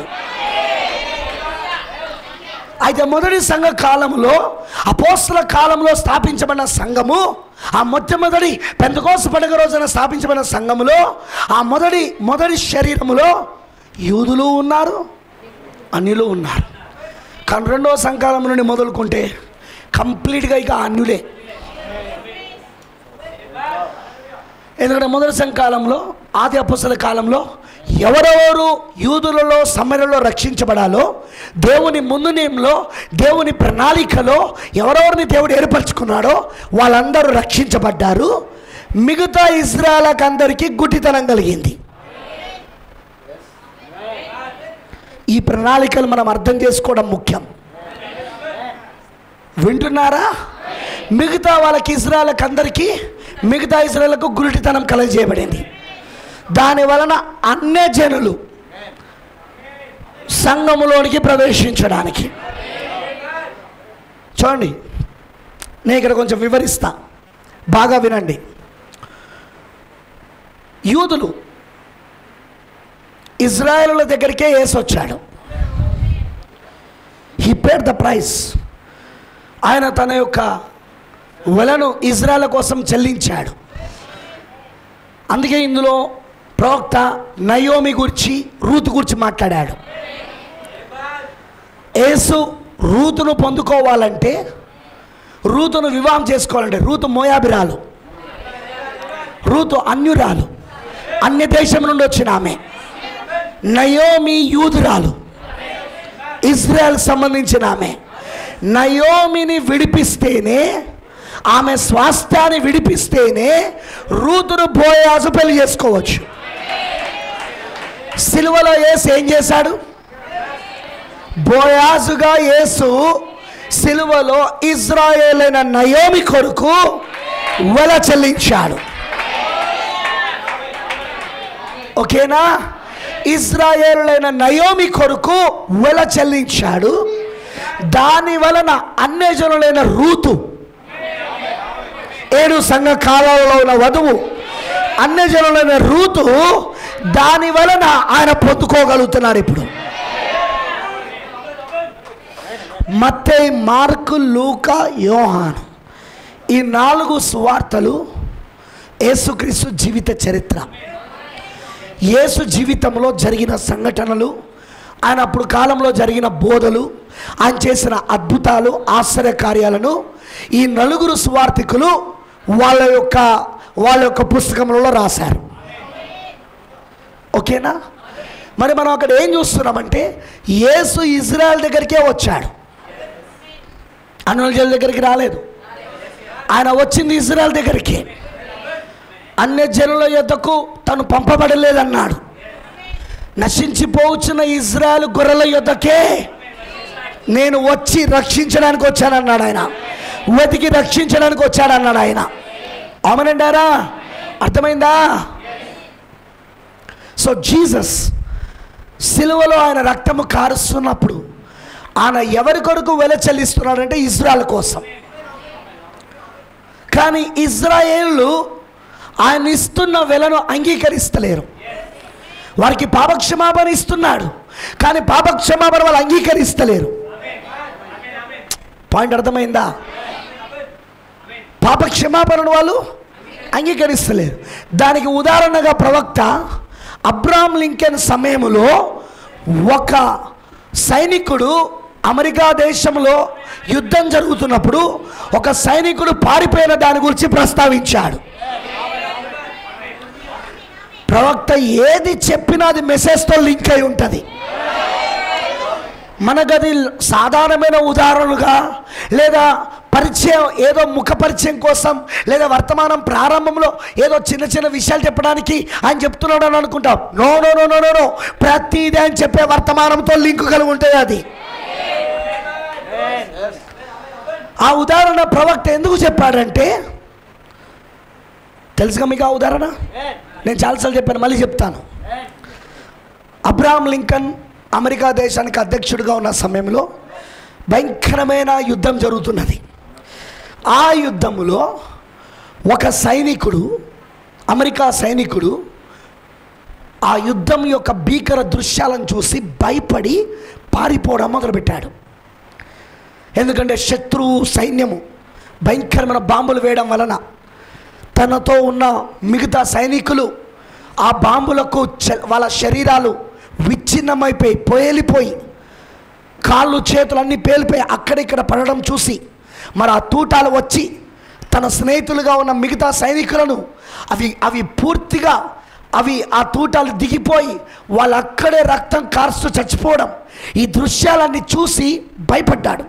అయితే మొదటి సంఘ కాలంలో, అపోస్తల కాలంలో స్థాపించబడిన సంఘము, ఆ మొట్టమొదటి పెంతెకోస్తు పండుగ రోజున స్థాపించబడిన సంఘములో, ఆ మొదటి మొదటి శరీరములో యూదులు ఉన్నారు, అన్యులు ఉన్నారు. కానీ రెండవ సంకాలం నుండి మొదలుకుంటే కంప్లీట్గా ఇక అన్యులే. ఎందుకంటే మొదటి సంకాలంలో, ఆది అపోస్తల కాలంలో ఎవరెవరు యూదులలో సమరలో రక్షించబడాలో, దేవుని ముందు నేమ్లో, దేవుని ప్రణాళికలో ఎవరెవరిని దేవుడు ఏర్పరచుకున్నాడో వాళ్ళందరూ రక్షించబడ్డారు. మిగతా ఇజ్రాయెల్కి అందరికీ గుడ్డితనం కలిగింది. ఈ ప్రణాళికలు మనం అర్థం చేసుకోవడం ముఖ్యం. వింటున్నారా? మిగతా వాళ్ళకి, ఇజ్రాయెల్కి అందరికీ, మిగతా ఇజ్రాయెల్కు గురుటితనం కలగజేయబడింది. దాని వలన అన్యజనులు సంఘములోనికి ప్రవేశించడానికి. చూడండి, నేను ఇక్కడ కొంచెం వివరిస్తా, బాగా వినండి. యూదులు ఇజ్రాయెలుల దగ్గరికే యేసు వచ్చాడు. He paid the price. ఆయన తన యొక్క వెలను ఇజ్రాయెల్ కోసం చెల్లించాడు. అందుకే ఇందులో ప్రవక్త నయోమి గురించి, రూతు గురించి మాట్లాడాడు. యేసు రూతును పొందుకోవాలంటే, రూతును వివాహం చేసుకోవాలంటే, రూతు మోయాబిరాలు, రూతు అన్యురాలు, అన్య దేశం నుండి వచ్చిన ఆమె. నయోమి యూదురాలు, ఇజ్రాయెల్ సంబంధించిన ఆమె. నయోమిని విడిపిస్తేనే, ఆమె స్వాస్థ్యాన్ని విడిపిస్తేనే రూతును బోయాజు పెళ్లి చేసుకోవచ్చు. సిలువలో యేసు ఏం చేశాడు? బోయాజుగా యేసు సిలువలో ఇజ్రాయేలైన నయోమి కొరకు వెల చెల్లించాడు. ఓకేనా? ఇజ్రాయేలైన నయోమి కొరకు వెల చెల్లించాడు. దాని వలన అన్యజనులైన రూతు, ఏడు సంఘ కాలంలో ఉన్న వధువు, అన్యజనులైన రూతు, దాని వలన ఆయన పొందుకోగలుగుతున్నాడు. ఇప్పుడు మత్తయి, మార్కు, లూకా, యోహాను, ఈ నాలుగు సువార్తలు యేసుక్రీస్తు జీవిత చరిత్ర, యేసు జీవితంలో జరిగిన సంఘటనలు, ఆయన అప్పుడు కాలంలో జరిగిన బోధలు, ఆయన చేసిన అద్భుతాలు, ఆశ్చర్య కార్యాలను ఈ నలుగురు సువార్థికులు వాళ్ళ యొక్క వాళ్ళ యొక్క పుస్తకంలో రాశారు. ఓకేనా? మరి మనం అక్కడ ఏం చూస్తున్నామంటే, యేసు ఇజ్రాయెల్ దగ్గరికే వచ్చాడు, అన్యుల దగ్గరికి రాలేదు. ఆయన వచ్చింది ఇజ్రాయెల్ దగ్గరికి. అన్య జనుల యొద్దకు తను పంపబడలేదన్నాడు. నశించిపోవచ్చున్న ఇజ్రాయెల్ గొర్రెల యొద్దకే నేను వచ్చి రక్షించడానికి వచ్చానన్నాడు ఆయన. వెతికి రక్షించడానికి వచ్చాడు అన్నాడు ఆయన. అవునంటారా? అర్థమైందా? సో జీసస్ సిలువలో ఆయన రక్తము కారుస్తున్నప్పుడు ఆయన ఎవరి కొరకు వెల చెల్లిస్తున్నాడంటే ఇజ్రాయెల్ కోసం. కానీ ఇజ్రాయేలు ఆయన ఇస్తున్న వెలను అంగీకరిస్తలేరు. వారికి పాపక్షమాపణ ఇస్తున్నాడు, కానీ పాపక్షమాపణ వాళ్ళు అంగీకరిస్తలేరు. పాయింట్ అర్థమైందా? పాపక్షమాపణను వాళ్ళు అంగీకరిస్తలేరు. దానికి ఉదాహరణగా ప్రవక్త అబ్రహాం లింకన్ సమయంలో ఒక సైనికుడు అమెరికా దేశంలో యుద్ధం జరుగుతున్నప్పుడు ఒక సైనికుడు పారిపోయిన దాని గురించి ప్రస్తావించాడు. ప్రవక్త ఏది చెప్పినా అది మెసేజ్తో లింక్ అయి ఉంటుంది. మనకది సాధారణమైన ఉదాహరణలుగా లేదా పరిచయం, ఏదో ముఖ పరిచయం కోసం లేదా వర్తమానం ప్రారంభంలో ఏదో చిన్న చిన్న విషయాలు చెప్పడానికి ఆయన చెప్తున్నాడు అని అనుకుంటాం. No no no no no no ప్రతిదీ ఆయన చెప్పే వర్తమానంతో లింకు కలిగి ఉంటుంది. అది ఆ ఉదాహరణ ప్రవక్త ఎందుకు చెప్పాడంటే, తెలుసుగా మీకు ఆ ఉదాహరణ? నేను చాలాసార్లు చెప్పాను, మళ్ళీ చెప్తాను. అబ్రహాం లింకన్ అమెరికా దేశానికి అధ్యక్షుడిగా ఉన్న సమయంలో భయంకరమైన యుద్ధం జరుగుతున్నది. ఆ యుద్ధంలో ఒక సైనికుడు, అమెరికా సైనికుడు ఆ యుద్ధం యొక్క భీకర దృశ్యాలను చూసి భయపడి పారిపోవడం మొదలుపెట్టాడు. ఎందుకంటే శత్రువు సైన్యము భయంకరమైన బాంబులు వేయడం వలన తనతో ఉన్న మిగతా సైనికులు ఆ బాంబులకు వాళ్ళ శరీరాలు విచ్ఛిన్నమైపోయి పోయేలిపోయి కాళ్ళు చేతులు అన్నీ పేలిపోయి అక్కడిక్కడ పడడం చూసి మరి ఆ తూటాలు వచ్చి తన స్నేహితులుగా ఉన్న మిగతా సైనికులను అవి అవి పూర్తిగా అవి ఆ తూటాలు దిగిపోయి వాళ్ళు అక్కడే రక్తం కారుస్తూ చచ్చిపోవడం, ఈ దృశ్యాలన్నీ చూసి భయపడ్డాడు.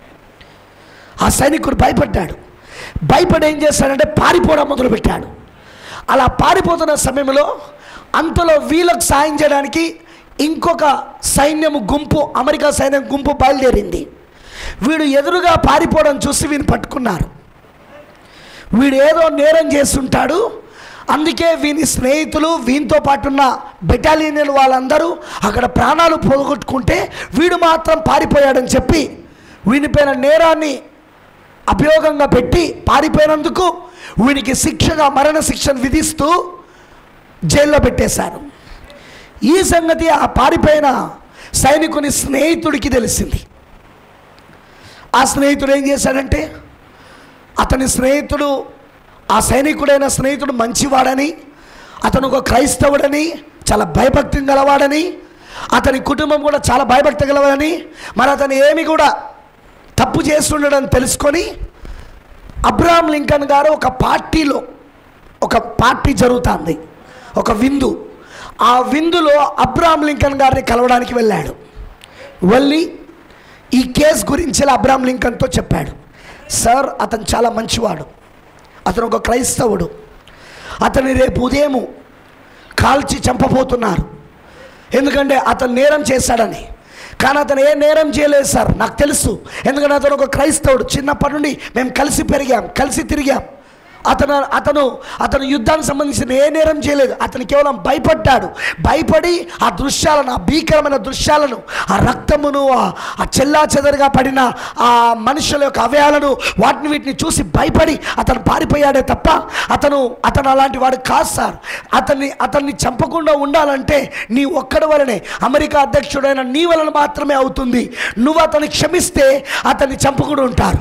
ఆ సైనికుడు భయపడ్డాడు. భయపడి ఏం చేశాడంటే పారిపోవడం మొదలుపెట్టాడు. అలా పారిపోతున్న సమయంలో అంతలో వీళ్ళకు సాయం చేయడానికి ఇంకొక సైన్యము గుంపు, అమెరికా సైన్యం గుంపు బయలుదేరింది. వీడు ఎదురుగా పారిపోవడం చూసి వీని పట్టుకున్నారు. వీడు ఏదో నేరం చేస్తుంటాడు, అందుకే వీని స్నేహితులు వీనితో పాటున్న బెటాలియన్ వాళ్ళందరూ అక్కడ ప్రాణాలు పోగొట్టుకుంటే వీడు మాత్రం పారిపోయాడని చెప్పి వీనిపైన నేరాన్ని అభియోగంగా పెట్టి పారిపోయినందుకు వీనికి శిక్షగా మరణ శిక్షను విధిస్తూ జైల్లో పెట్టేశారు. ఈ సంగతి ఆ పారిపోయిన సైనికుని స్నేహితుడికి తెలిసింది. ఆ స్నేహితుడు ఏం చేశాడంటే, అతని స్నేహితుడు ఆ సైనికుడైన స్నేహితుడు మంచివాడని, అతను ఒక క్రైస్తవుడని, చాలా భయభక్తి గలవాడని, అతని కుటుంబం కూడా చాలా భయభక్తి గలవాడని, మరి అతను ఏమి కూడా తప్పు చేస్తుండడని తెలుసుకొని అబ్రహాం లింకన్ గారు ఒక పార్టీలో, ఒక పార్టీ జరుగుతుంది, ఒక విందు, ఆ విందులో అబ్రహాం లింకన్ గారిని కలవడానికి వెళ్ళాడు. వెళ్ళి ఈ కేసు గురించి అబ్రహాం లింకన్తో చెప్పాడు. సార్, అతను చాలా మంచివాడు, అతను ఒక క్రైస్తవుడు, అతని రేపు ఉదయము కాల్చి చంపబోతున్నారు, ఎందుకంటే అతను నేరం చేశాడని. కానీ అతను ఏ నేరం చేయలేదు సార్, నాకు తెలుసు, ఎందుకంటే అతను ఒక క్రైస్తవుడు, చిన్నప్పటి నుండి మేము కలిసి పెరిగాం, కలిసి తిరిగాం. అతను అతను అతను యుద్ధానికి సంబంధించిన ఏ నేరం చేయలేదు, అతను కేవలం భయపడ్డాడు. భయపడి ఆ దృశ్యాలను, ఆ భీకరమైన దృశ్యాలను, ఆ రక్తమును, ఆ చెల్లా చెదరుగా పడిన ఆ మనుషుల యొక్క అవయాలను, వాటిని వీటిని చూసి భయపడి అతను పారిపోయాడే తప్ప అతను అతను అలాంటి వాడు కాదు సార్. అతన్ని అతన్ని చంపకుండా ఉండాలంటే నీ ఒక్కడి వలనే, అమెరికా అధ్యక్షుడైన నీ వలన మాత్రమే అవుతుంది. నువ్వు అతన్ని క్షమిస్తే అతన్ని చంపకుండా ఉంటారు.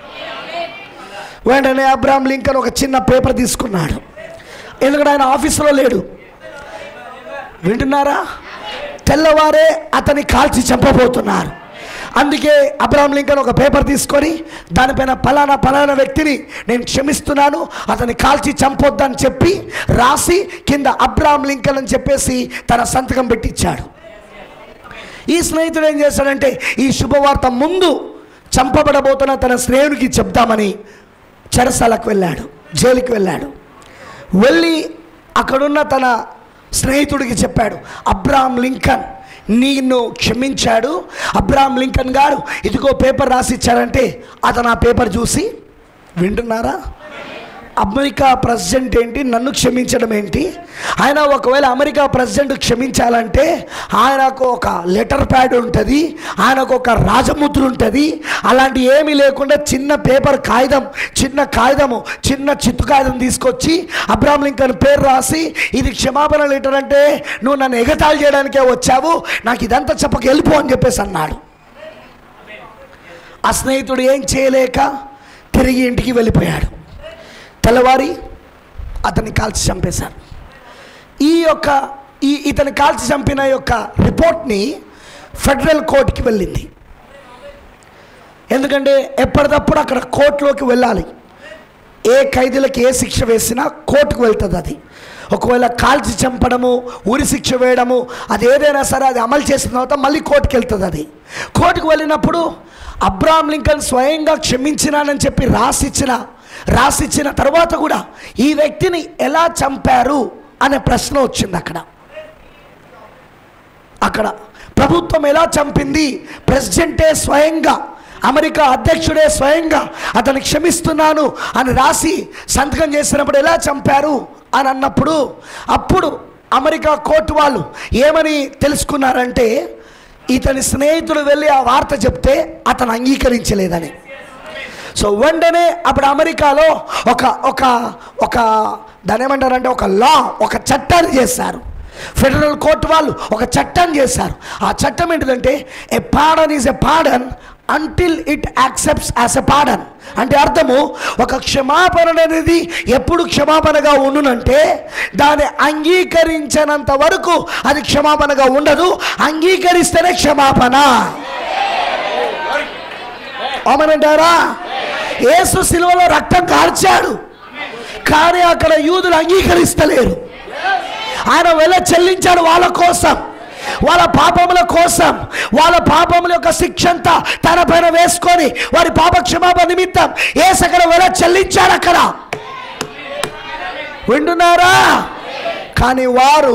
వెంటనే అబ్రహాం లింకన్ ఒక చిన్న పేపర్ తీసుకున్నాడు, ఎందుకంటే ఆయన ఆఫీసులో లేడు. వింటున్నారా? తెల్లవారే అతన్ని కాల్చి చంపబోతున్నారు. అందుకే అబ్రహాం లింకన్ ఒక పేపర్ తీసుకొని దానిపైన పలానా పలానా వ్యక్తిని నేను క్షమిస్తున్నాను, అతన్ని కాల్చి చంపొద్దని చెప్పి రాసి కింద అబ్రహాం లింకన్ అని చెప్పేసి తన సంతకం పెట్టించాడు. ఈ స్నేహితుడు ఏం చేశాడంటే, ఈ శుభవార్త ముందు చంపబడబోతున్న తన స్నేహితుడికి చెప్తామని చెరసాలకు వెళ్ళాడు, జైలుకి వెళ్ళాడు. వెళ్ళి అక్కడున్న తన స్నేహితుడికి చెప్పాడు, అబ్రహాం లింకన్ నిన్ను క్షమించాడు. అబ్రహాం లింకన్ గారు ఇదిగో పేపర్ రాసి ఇచ్చాడంటే అతను ఆ పేపర్ చూసి, వింటున్నారా, అమెరికా ప్రెసిడెంట్ ఏంటి నన్ను క్షమించడం ఏంటి? ఆయన ఒకవేళ అమెరికా ప్రెసిడెంట్ క్షమించాలంటే ఆయనకు ఒక లెటర్ ప్యాడ్ ఉంటుంది, ఆయనకు ఒక రాజముద్ర ఉంటుంది. అలాంటి ఏమీ లేకుండా చిన్న పేపర్ కాగితం, చిన్న కాగితము, చిన్న చిత్తు కాగితం తీసుకొచ్చి అబ్రహాం లింకన్ పేరు రాసి, ఇది క్షమాపణ లెటర్ అంటే నువ్వు నన్ను ఎగతాళి చేయడానికే వచ్చావు, నాకు ఇదంతా చెప్పక వెళ్ళిపో అని చెప్పేసి అన్నాడు. ఆ స్నేహితుడు ఏం చేయలేక తిరిగి ఇంటికి వెళ్ళిపోయాడు. తెల్లవారి అతన్ని కాల్చి చంపేశారు. ఈ యొక్క ఈ ఇతని కాల్చి చంపిన యొక్క రిపోర్ట్ని ఫెడరల్ కోర్టుకి వెళ్ళింది. ఎందుకంటే ఎప్పటికప్పుడు అక్కడ కోర్టులోకి వెళ్ళాలి. ఏ ఖైదీలకు ఏ శిక్ష వేసినా కోర్టుకు వెళ్తుంది. అది ఒకవేళ కాల్చి చంపడము, ఉరి శిక్ష వేయడము, అది ఏదైనా సరే అది అమలు చేసిన తర్వాత మళ్ళీ కోర్టుకు వెళ్తుంది. అది కోర్టుకు వెళ్ళినప్పుడు అబ్రహాం లింకన్ స్వయంగా క్షమించినానని చెప్పి రాసిచ్చిన రాసిచ్చిన తర్వాత కూడా ఈ వ్యక్తిని ఎలా చంపారు అనే ప్రశ్న వచ్చింది. అక్కడ అక్కడ ప్రభుత్వం ఎలా చంపింది? ప్రెసిడెంటే స్వయంగా, అమెరికా అధ్యక్షుడే స్వయంగా అతను క్షమిస్తున్నాను అని రాసి సంతకం చేసినప్పుడు ఎలా చంపారు అని అన్నప్పుడు, అప్పుడు అమెరికా కోర్టు వాళ్ళు ఏమని తెలుసుకున్నారంటే ఇతని స్నేహితుడు వెళ్ళి ఆ వార్త చెప్తే అతను అంగీకరించలేదని. సో వెంటనే అప్పుడు అమెరికాలో ఒక ఒక ఒక దాని ఏమంటారంటే ఒక లా, ఒక చట్టాన్ని చేశారు. ఫెడరల్ కోర్టు వాళ్ళు ఒక చట్టాన్ని చేశారు. ఆ చట్టం ఏంటిదంటే a pardon is a pardon until it accepts as a pardon. అంటే అర్థము, ఒక క్షమాపణ అనేది ఎప్పుడు క్షమాపణగా ఉండునంటే దాన్ని అంగీకరించినంత వరకు అది క్షమాపణగా ఉండదు, అంగీకరిస్తేనే క్షమాపణ. అవునంటారా? యేసు సిలువలో రక్తం కార్చాడు, కానీ అక్కడ యూదులు అంగీకరిస్తలేరు. ఆయన వెల చెల్లించాడు వాళ్ళ కోసం, వాళ్ళ పాపముల కోసం. వాళ్ళ పాపముల యొక్క శిక్ష అంతా తన పైన వేసుకొని వారి పాప క్షమాపణ నిమిత్తం యేసు అక్కడ వెల చెల్లించాడు. అక్కడ వింటున్నారా? కానీ వారు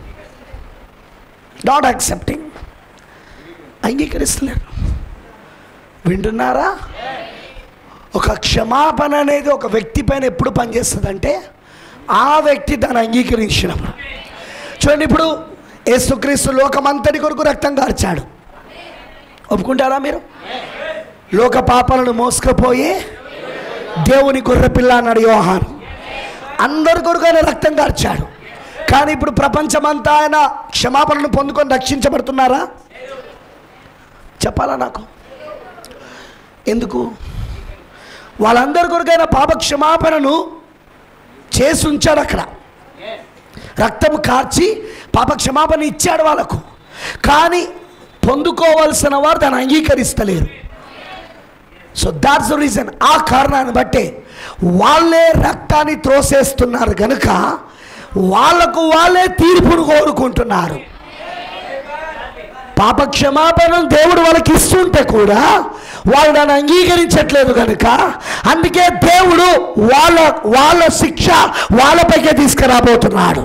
నాట్ యాక్సెప్టింగ్, అంగీకరిస్తలేరు. వింటున్నారా? ఒక క్షమాపణ అనేది ఒక వ్యక్తి పైన ఎప్పుడు పనిచేస్తుందంటే ఆ వ్యక్తి దాన్ని అంగీకరించినప్పుడు. చూడండి, ఇప్పుడు యేసుక్రీస్తు లోకమంతటి కొరకు రక్తం కార్చాడు, ఒప్పుకుంటారా మీరు? లోక పాపాలను మోసుకుపోయి దేవుని గొర్రెపిల్ల అన్నాడు యోహాను. అందరి కొరకు ఆయన రక్తం కార్చాడు. కానీ ఇప్పుడు ప్రపంచమంతా ఆయన క్షమాపణను పొందుకొని రక్షించబడుతున్నారా? చెప్పాలా నాకు? ఎందుకు? వాళ్ళందరి కొరకైన పాప క్షమాపణను చేసి ఉంచాడు. అక్కడ రక్తం కార్చి పాప క్షమాపణ ఇచ్చాడు వాళ్ళకు. కానీ పొందుకోవాల్సిన వారు దాన్ని అంగీకరిస్తలేరు. So that's the reason. ఆ కారణాన్ని బట్టే వాళ్ళే రక్తాన్ని త్రోసేస్తున్నారు కనుక వాళ్ళకు వాళ్ళే తీర్పును కోరుకుంటున్నారు. పాప క్షమాపణ దేవుడు వాళ్ళకి ఇస్తుంటే కూడా వాళ్ళు దాన్ని అంగీకరించట్లేదు కనుక అందుకే దేవుడు వాళ్ళ వాళ్ళ శిక్ష వాళ్ళపైకే తీసుకురాబోతున్నాడు.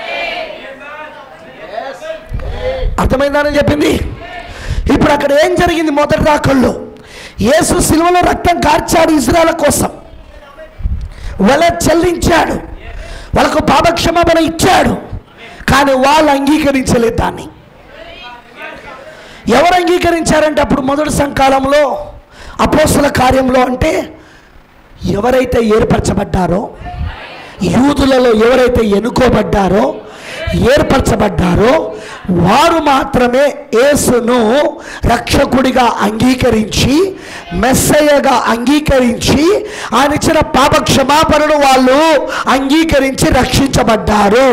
అర్థమైందని చెప్పింది. ఇప్పుడు అక్కడ ఏం జరిగింది? మొదటి రాకల్లో యేసు సిలువలో రక్తం కార్చాడు, ఇజ్రాయెల్ కోసం వెల చెల్లించాడు, వాళ్ళకు పాప క్షమాపణ ఇచ్చాడు. కానీ వాళ్ళు అంగీకరించలేదు దాన్ని. ఎవరు అంగీకరించారంటే అప్పుడు మొదటి సంకాలంలో అపోస్తల కార్యంలో అంటే ఎవరైతే ఏర్పరచబడ్డారో, యూదులలో ఎవరైతే ఎన్నుకోబడ్డారో, ఏర్పరచబడ్డారో వారు మాత్రమే యేసును రక్షకుడిగా అంగీకరించి, మెస్సయ్యగా అంగీకరించి ఆయన ఇచ్చిన పాప క్షమాపణను వాళ్ళు అంగీకరించి రక్షించబడ్డారు.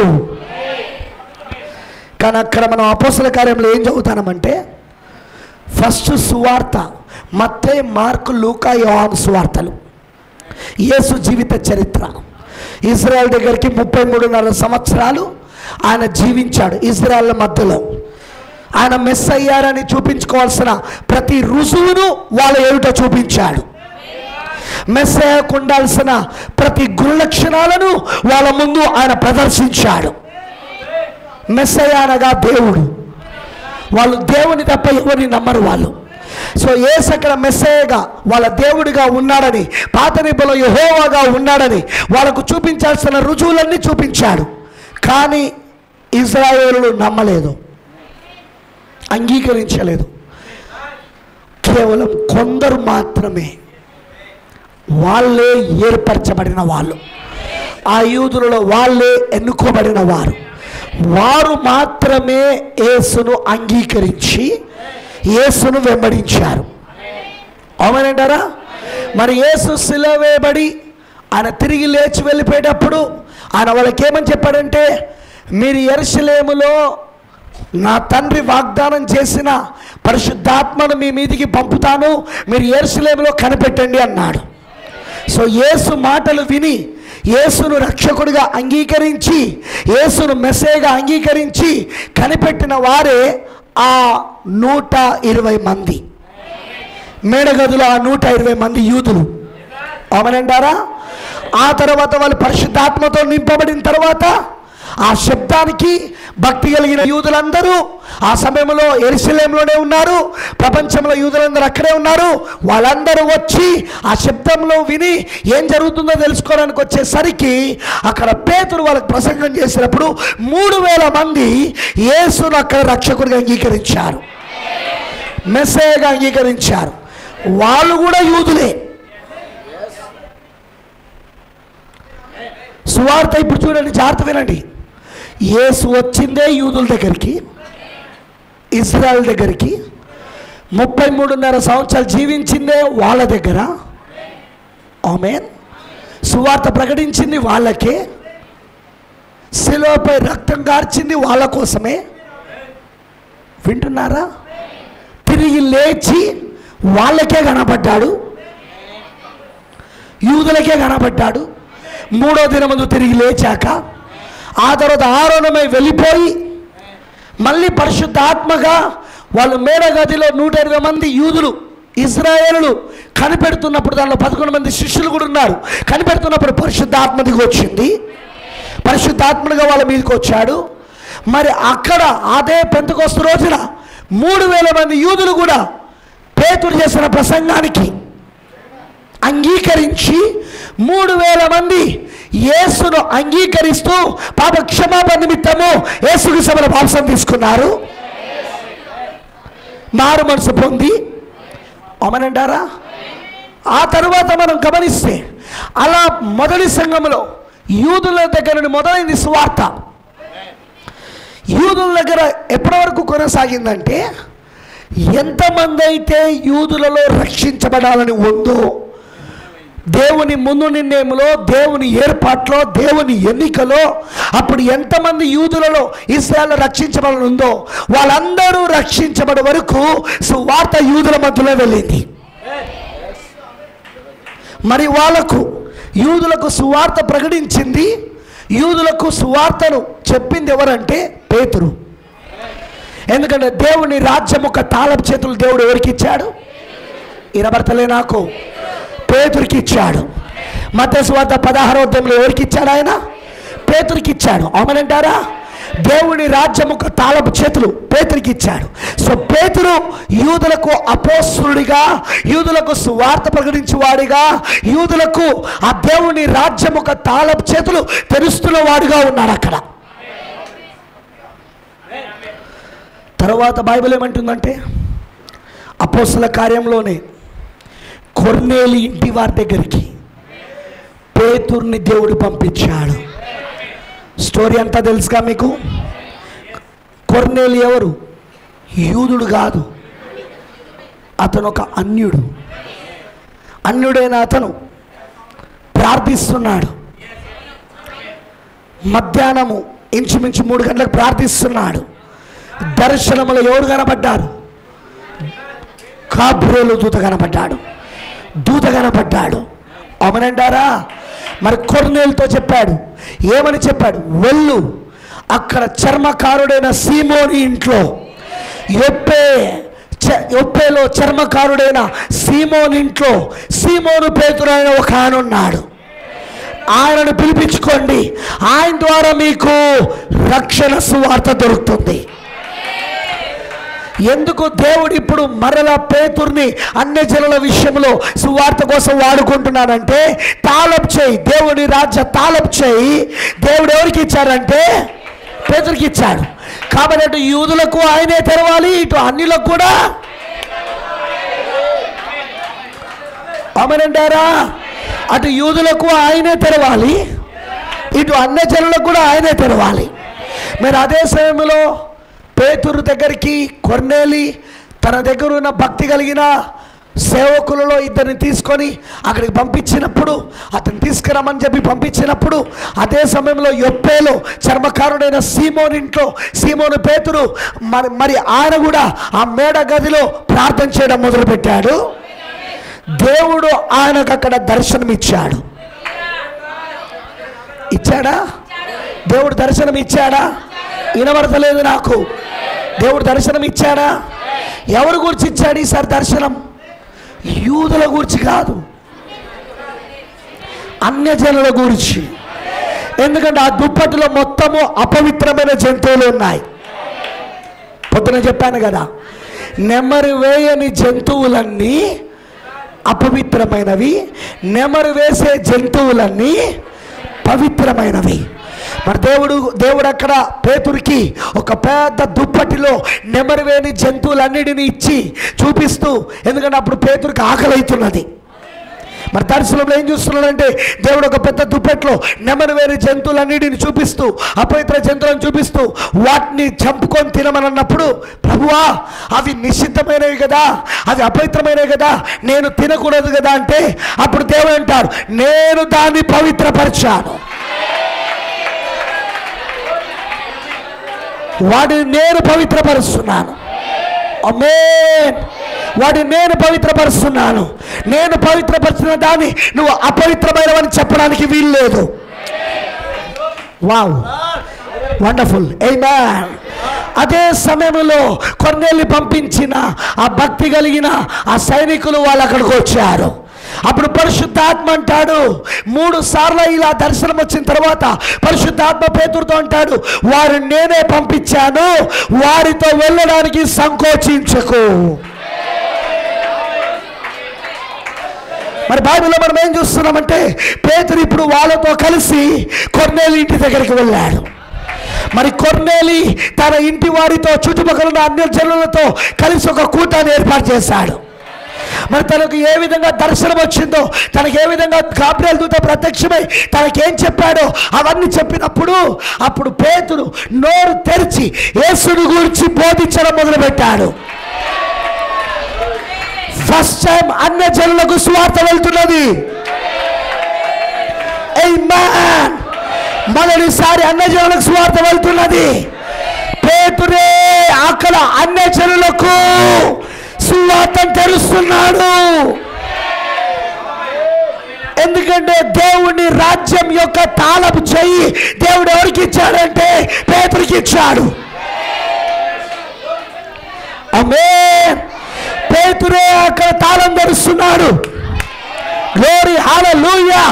కానీ అక్కడ మనం అపోస్తల కార్యంలో ఏం చదువుతామంటే ఫస్ట్ సువార్త మత్తయి, మార్కు, లూకా, యోహాను సువార్తలు, యేసు జీవిత చరిత్ర. ఇజ్రాయెల్ దగ్గరికి ముప్పై మూడున్నర సంవత్సరాలు ఆయన జీవించాడు. ఇజ్రాయెల్ మధ్యలో ఆయన మెస్ అయ్యారని చూపించుకోవాల్సిన ప్రతి రుజువును వాళ్ళ ఏమిటో చూపించాడు. మెస్ అయ్యాకు ఉండాల్సిన ప్రతి గుణలక్షణాలను వాళ్ళ ముందు ఆయన ప్రదర్శించాడు. మెస్సయ్య అనగా దేవుడు, వాళ్ళు దేవుని తప్ప ఎవరిని నమ్మరు వాళ్ళు. సో యేసు అక్కడ మెస్సయ్యగా వాళ్ళ దేవుడిగా ఉన్నాడని, పాత నిబంధనలో యెహోవాగా ఉన్నాడని వాళ్ళకు చూపించాల్సిన రుజువులన్నీ చూపించాడు. కానీ ఇశ్రాయేలులు నమ్మలేదు, అంగీకరించలేదు. కేవలం కొందరు మాత్రమే, వాళ్ళే ఏర్పరచబడిన వాళ్ళు, ఆ యూదులలో వాళ్ళే ఎన్నుకోబడిన వారు, వారు మాత్రమే యేసును అంగీకరించి యేసును వెంబడించారు. అవునంటారా? మరి యేసు శిలువ వేయబడి ఆయన తిరిగి లేచి వెళ్ళిపోయేటప్పుడు ఆయన వాళ్ళకి ఏమని చెప్పాడంటే, మీరు యెరూషలేములో నా తండ్రి వాగ్దానం చేసిన పరిశుద్ధాత్మను మీ మీదికి పంపుతాను, మీరు యెరూషలేములో కనిపెట్టండి అన్నాడు. సో యేసు మాటలు విని యేసును రక్షకుడిగా అంగీకరించి యేసును మెస్సయ్యగా అంగీకరించి కనిపెట్టిన వారే ఆ నూట ఇరవై మంది మేడగదులు, ఆ నూట ఇరవై మంది యూదులు. అవునంటారా? ఆ తర్వాత వాళ్ళు పరిశుద్ధాత్మతో నింపబడిన తర్వాత ఆ శబ్దానికి భక్తి కలిగిన యూదులందరూ ఆ సమయంలో యెరూషలేములోనే ఉన్నారు, ప్రపంచంలో యూదులందరూ అక్కడే ఉన్నారు. వాళ్ళందరూ వచ్చి ఆ శబ్దంలో విని ఏం జరుగుతుందో తెలుసుకోవడానికి వచ్చేసరికి అక్కడ పేతురు వాళ్ళకి ప్రసంగం చేసినప్పుడు మూడు వేల మంది యేసును అక్కడ రక్షకుడిగా అంగీకరించారు, మెస్సయ్యగా అంగీకరించారు. వాళ్ళు కూడా యూదులే. సువార్త ఇప్పుడు చూడండి, జాగ్రత్త వినండి. యేసు వచ్చిందే యూదుల దగ్గరికి, ఇజ్రాయెల్ దగ్గరికి, ముప్పై మూడున్నర సంవత్సరాలు జీవించిందే వాళ్ళ దగ్గర. ఆమేన్. సువార్త ప్రకటించింది వాళ్ళకే, శిలువపై రక్తం కార్చింది వాళ్ళ కోసమే. వింటున్నారా? తిరిగి లేచి వాళ్ళకే కనబడ్డాడు, యూదులకే కనబడ్డాడు. మూడో దినముందు తిరిగి లేచాక ఆ తర్వాత ఆరోణమై వెళ్ళిపోయి మళ్ళీ పరిశుద్ధాత్మగా వాళ్ళు మేడగదిలో నూట ఇరవై మంది యూదులు ఇశ్రాయేలులు కనిపెడుతున్నప్పుడు దానిలో పదకొండు మంది శిష్యులు కూడా ఉన్నారు. కనిపెడుతున్నప్పుడు పరిశుద్ధాత్మ దిగి వచ్చింది, పరిశుద్ధాత్మగా వాళ్ళ మీదకి వచ్చాడు. మరి అక్కడ అదే పెంతెకొస్తు రోజున మూడు వేల మంది యూదులు కూడా పేతురు చేసిన ప్రసంగానికి అంగీకరించి మూడు వేల మంది యేసును అంగీకరిస్తూ పాప క్షమాపణ నిమిత్తము యేసుకి సభలో మాంసం తీసుకున్నారు, మారు మనసు పొంది. అవునంటారా? ఆ తరువాత మనం గమనిస్తే అలా మొదటి సంఘంలో యూదుల దగ్గర నుండి మొదలైంది సువార్త. యూదుల దగ్గర ఎప్పటి వరకు కొనసాగిందంటే, ఎంతమంది అయితే యూదులలో రక్షించబడాలని ఉందో, దేవుని ముందు నిర్ణయంలో, దేవుని ఏర్పాట్లో, దేవుని ఎన్నికలో అప్పుడు ఎంతమంది యూదులలో ఇశ్రాయేలు రక్షించబడాలని ఉందో వాళ్ళందరూ రక్షించబడే వరకు సువార్త యూదుల మధ్యలో వెళ్ళింది. మరి వాళ్ళకు యూదులకు సువార్త ప్రకటించింది, యూదులకు సువార్తను చెప్పింది ఎవరంటే పేతురు. ఎందుకంటే దేవుని రాజ్యం ఒక తాళపు చేతులు దేవుడు ఎవరికి ఇచ్చాడు? ఇరబడతలే నాకు, పేతురికి ఇచ్చాడు. మత్తయి సువార్త పదహారో అధ్యాయంలో ఎవరికి ఇచ్చాడు? ఆయన పేతురికి ఇచ్చాడు. అవునంటారా? దేవుని రాజ్యం ఒక తాళపు చేతులు పేతురికి ఇచ్చాడు. సో పేతురు యూదులకు అపోస్తలుడిగా, యూదులకు సువార్త ప్రకటించేవాడిగా, యూదులకు ఆ దేవుని రాజ్యం ఒక తాళపు చేతులు తెరుస్తున్న వాడిగా ఉన్నాడు అక్కడ. తర్వాత బైబిల్ ఏమంటుందంటే, అపోస్తల కార్యంలోనే కొర్నేలి ఇంటి వారి దగ్గరికి పేతుర్ని దేవుడు పంపించాడు. స్టోరీ అంతా తెలుసుగా మీకు. కొర్నేలి ఎవరు? యూదుడు కాదు, అతను ఒక అన్యుడు. అన్యుడైన అతను ప్రార్థిస్తున్నాడు. మధ్యాహ్నము ఇంచుమించు మూడు గంటలకు ప్రార్థిస్తున్నాడు. దర్శనములో ఎవరు కనబడ్డారు? గాబ్రియేలు దూత కనబడ్డాడు, దూత కనబడ్డాడు. అవునంటారా? మరి కొర్నేలుతో చెప్పాడు. ఏమని చెప్పాడు? వెళ్ళు, అక్కడ చర్మకారుడైన సీమోని ఇంట్లో, యొప్పే యొప్పేలో చర్మకారుడైన సీమోని ఇంట్లో సీమోను పేతురు ఆయన ఒక ఆయన ఉన్నాడు, ఆయనను పిలిపించుకోండి, ఆయన ద్వారా మీకు రక్షణ సువార్త దొరుకుతుంది. ఎందుకు దేవుడు ఇప్పుడు మరలా పేతుర్ని అన్ని జనుల విషయంలో సువార్త కోసం వాడుకుంటున్నాడంటే, తాళపు చేయి, దేవుని రాజ్య తాళపు చేయి దేవుడు ఎవరికి ఇచ్చారంటే పేతురికి ఇచ్చాడు. కాబట్టి అటు యూదులకు ఆయనే తెరవాలి, ఇటు అన్యులకు కూడా. ఆమేనంటారా? అటు యూదులకు ఆయనే తెరవాలి, ఇటు అన్ని జనులకు కూడా ఆయనే తెరవాలి. మరి అదే సమయంలో పేతురు దగ్గరికి కొర్నేలి తన దగ్గర ఉన్న భక్తి కలిగిన సేవకులలో ఇద్దరిని తీసుకొని అక్కడికి పంపించినప్పుడు, అతను తీసుకురమ్మని చెప్పి పంపించినప్పుడు, అదే సమయంలో యొప్పేలో చర్మకారుడైన సీమోన్ ఇంట్లో సీమోను పేతురు మరి మరి ఆయన కూడా ఆ మేడ గదిలో ప్రార్థన చేయడం మొదలుపెట్టాడు. దేవుడు ఆయనకు అక్కడ దర్శనం ఇచ్చాడు. ఇచ్చాడా? దేవుడు దర్శనం ఇచ్చాడా? వినబడతలేదు నాకు. దేవుడు దర్శనం ఇచ్చాడా? ఎవరి గురించి ఇచ్చాడు ఈసారి దర్శనం? యూదుల గురించి కాదు, అన్యజనుల గురించి. ఎందుకంటే ఆ దుప్పటిలో మొత్తము అపవిత్రమైన జంతువులు ఉన్నాయి. పొద్దున చెప్పాను కదా, నెమరు వేయని జంతువులన్నీ అపవిత్రమైనవి, నెమరు వేసే జంతువులన్నీ పవిత్రమైనవి. మరి దేవుడు దేవుడు అక్కడ పేతురికి ఒక పెద్ద దుప్పటిలో నెమరువేని జంతువులన్నిటిని ఇచ్చి చూపిస్తూ, ఎందుకంటే అప్పుడు పేతురికి ఆకలి అవుతున్నది. మరి దర్శనంలో ఏం చూస్తున్నాడంటే దేవుడు ఒక పెద్ద దుప్పట్లో నెమరువేని జంతువులన్నిటిని చూపిస్తూ, అపవిత్ర జంతువులను చూపిస్తూ వాటిని చంపుకొని తినమని అన్నప్పుడు, ప్రభువా అవి నిషిద్ధమైనవి కదా, అవి అపవిత్రమైనవి కదా, నేను తినకూడదు కదా అంటే, అప్పుడు దేవుడు అంటాడు, నేను దాన్ని పవిత్రపరిచాను, వాటిని నేను పవిత్రపరుస్తున్నాను. ఆమేన్. వాటిని నేను పవిత్రపరుస్తున్నాను. నేను పవిత్రపరిచిన దాన్ని నువ్వు అపవిత్రమైనవని చెప్పడానికి వీలు లేదు. వావ్, వండర్ఫుల్, ఆమేన్. అదే సమయంలో కొర్నేలి పంపించిన ఆ భక్తి కలిగిన ఆ సైనికులు వాళ్ళు అక్కడికి వచ్చారు. అప్పుడు పరిశుద్ధాత్మ అంటాడు, మూడు సార్లు ఇలా దర్శనం వచ్చిన తర్వాత పరిశుద్ధాత్మ పేతురుతో అంటాడు, వారు నేనే పంపించాను, వారితో వెళ్ళడానికి సంకోచించకు. మరి బైబిల్లో మనం ఏం చూస్తున్నామంటే, పేతురు ఇప్పుడు వాళ్ళతో కలిసి కొర్నేలి ఇంటి దగ్గరికి వెళ్ళాడు. మరి కొర్నేలి తన ఇంటి వారితో చుట్టుపక్కల ఉన్న అన్య జనులతో కలిసి ఒక కూటాన్ని ఏర్పాటు చేశాడు. మరి తనకు ఏ విధంగా దర్శనం వచ్చిందో, తనకు ఏ విధంగా గాబ్రియల్ దూత ప్రత్యక్షమై తనకేం చెప్పాడో అవన్నీ చెప్పినప్పుడు, అప్పుడు పేతురు నోరు తెరిచి యేసుని గురించి బోధించడం మొదలుపెట్టాడు. ఫస్ట్ టైం అన్య జనులకు సువార్త వెళ్తున్నది. ఆమేన్. మొదటిసారి అన్య జనులకు సువార్త వెళ్తున్నది. పేతురే అక్కడ అన్య జనులకు సువార్తను తెరుస్తున్నాడు. ఎందుకంటే దేవుని రాజ్యం యొక్క తాళపు చెయ్యి దేవుడు ఎవరికి ఇచ్చాడంటే పేతురికి ఇచ్చాడు. ఆమేన్. పేతురే అక్కడ తాళం తెరుస్తున్నాడు. గ్లోరీ, హల్లెలూయా.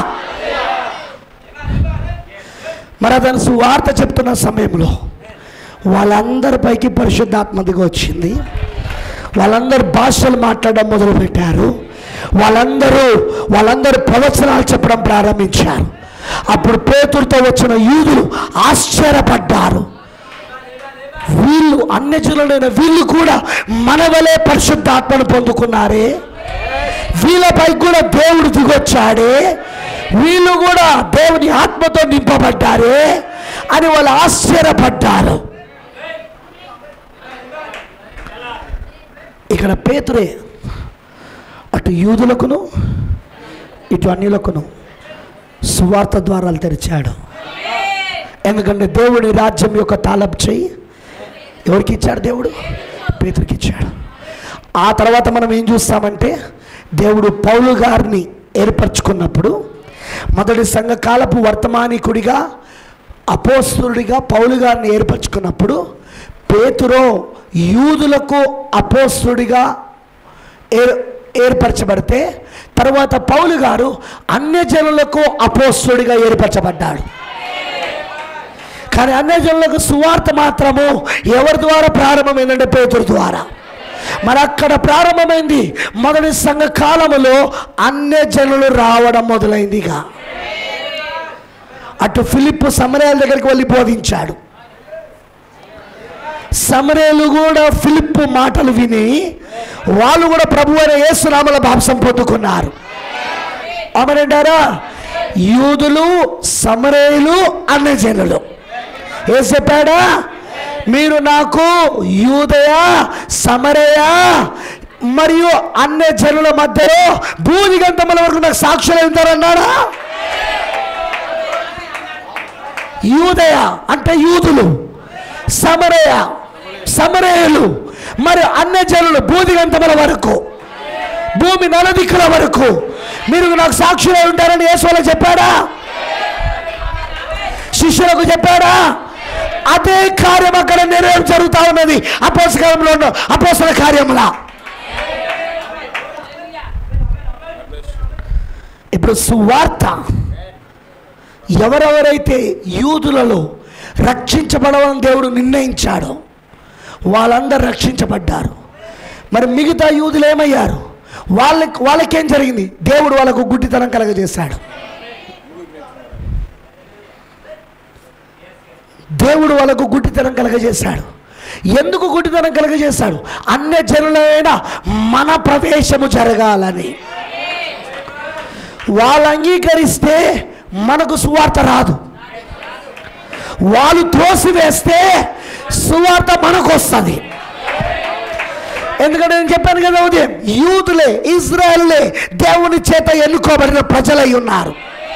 మరి అతను సువార్త చెప్తున్న సమయంలో వాళ్ళందరిపైకి పరిశుద్ధాత్మ దిగి వచ్చింది. వాళ్ళందరూ భాషలు మాట్లాడడం మొదలుపెట్టారు. వాళ్ళందరూ వాళ్ళందరూ ప్రవచనాలు చెప్పడం ప్రారంభించారు. అప్పుడు పేతురుతో వచ్చిన యూదులు ఆశ్చర్యపడ్డారు. వీళ్ళు అన్యజనులైన వీళ్ళు కూడా మన వలే పరిశుద్ధాత్మను పొందుకున్నారే, వీళ్ళపై కూడా దేవుడు దిగొచ్చాడే, వీళ్ళు కూడా దేవుని ఆత్మతో నింపబడ్డారే అని వాళ్ళు ఆశ్చర్యపడ్డారు. ఇక్కడ పేతురే అటు యూదులకును ఇటు అన్యులకును సువార్త ద్వారాలు తెరిచాడు. ఎందుకంటే దేవుని రాజ్యం యొక్క తాళపు చెయ్యి ఎవరికి ఇచ్చాడు? దేవుడు పేతురికి ఇచ్చాడు. ఆ తర్వాత మనం ఏం చూస్తామంటే, దేవుడు పౌలు గారిని ఏర్పరచుకున్నప్పుడు, మొదటి సంఘకాలపు వర్తమానికుడిగా అపోస్తులుడిగా పౌలు గారిని ఏర్పరచుకున్నప్పుడు, పేతురు యూదులకు అపోస్తులుడిగా ఏర్ ఏర్పరచబడితే తర్వాత పౌలు గారు అన్యజనులకు అపోస్తులుడిగా ఏర్పరచబడ్డాడు. కానీ అన్యజనులకు సువార్త మాత్రము ఎవరి ద్వారా ప్రారంభమైందంటే పేతురు ద్వారా. మరి అక్కడ ప్రారంభమైంది. మొదటి సంఘ కాలములో అన్యజనులు రావడం మొదలైందిగా. అటు ఫిలిప్పు సమరయాల దగ్గరికి వెళ్ళి బోధించాడు. సమరయాలు కూడా ఫిలిప్పు మాటలు విని వాళ్ళు కూడా ప్రభువైన యేసు నామములో బాప్తిసం పొందుకున్నారు. అమరంటారా? యూదులు, సమరయులు, అన్యజనులు. ఏం చెప్పాడా? మీరు నాకు యూదయ, సమరయ మరియు అన్యజనుల మధ్యలో భూదిగంతముల వరకు నాకు సాక్షులు అవుతారన్నాడా? యూదయ అంటే యూదులు, సమరయ సమరయులు, మరి అన్యజనులు భూదిగంతముల వరకు, భూమి నలుదిక్కుల వరకు మీరు నాకు సాక్షులై ఉంటారని యేసువులకు చెప్పాడా? శిష్యులకు చెప్పాడా? అదే కార్యం అక్కడ నెరవేర్పు జరుగుతూ ఉన్నది అపోస్తల అపోస్తల కార్యముల. ఇప్పుడు సువార్త ఎవరెవరైతే యూదులలో రక్షించబడవని దేవుడు నిర్ణయించాడో వాళ్ళందరూ రక్షించబడ్డారు. మరి మిగతా యూదులు ఏమయ్యారు? వాళ్ళకి వాళ్ళకేం జరిగింది? దేవుడు వాళ్ళకు గుడ్డితనం కలగజేశాడు. దేవుడు వాళ్ళకు గుడ్డితనం కలగజేశాడు. ఎందుకు గుడ్డితనం కలగజేశాడు? అన్యజనులైన మన ప్రవేశము జరగాలని. వాళ్ళు అంగీకరిస్తే మనకు సువార్త రాదు. వాళ్ళు త్రోసివేస్తే సువార్త మనకు వస్తుంది. ఎందుకంటే నేను చెప్పాను కదా ఉదయం, యూదులే, ఇజ్రాయెలే దేవుని చేత ఎన్నుకోబడిన ప్రజలై ఉన్నారు.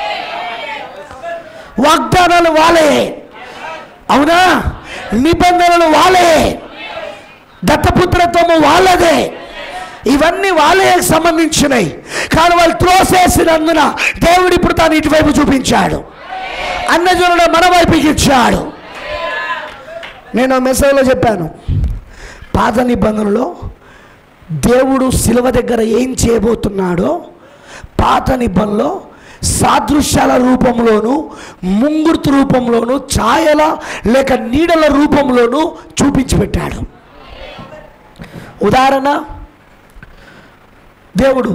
వాగ్దానాలు వాళ్ళే, అవునా? నిబంధనలు వాళ్ళే, దత్తపుత్రత్వము వాళ్ళదే, ఇవన్నీ వాళ్ళే సంబంధించినవి. కానీ వాళ్ళు త్రోసేసినందున దేవుడు ఇప్పుడు తాను ఇటువైపు చూపించాడు, అన్యజనుడు మన వైపుకి ఇచ్చాడు. నేను మెసేజ్లో చెప్పాను, పాత నిబంధనలో దేవుడు శిలువ దగ్గర ఏం చేయబోతున్నాడో పాత నిబంధనలో సాదృశ్యాల రూపంలోను, ముంగుర్తు రూపంలోను, ఛాయల లేక నీడల రూపంలోను చూపించి పెట్టాడు. ఉదాహరణ, దేవుడు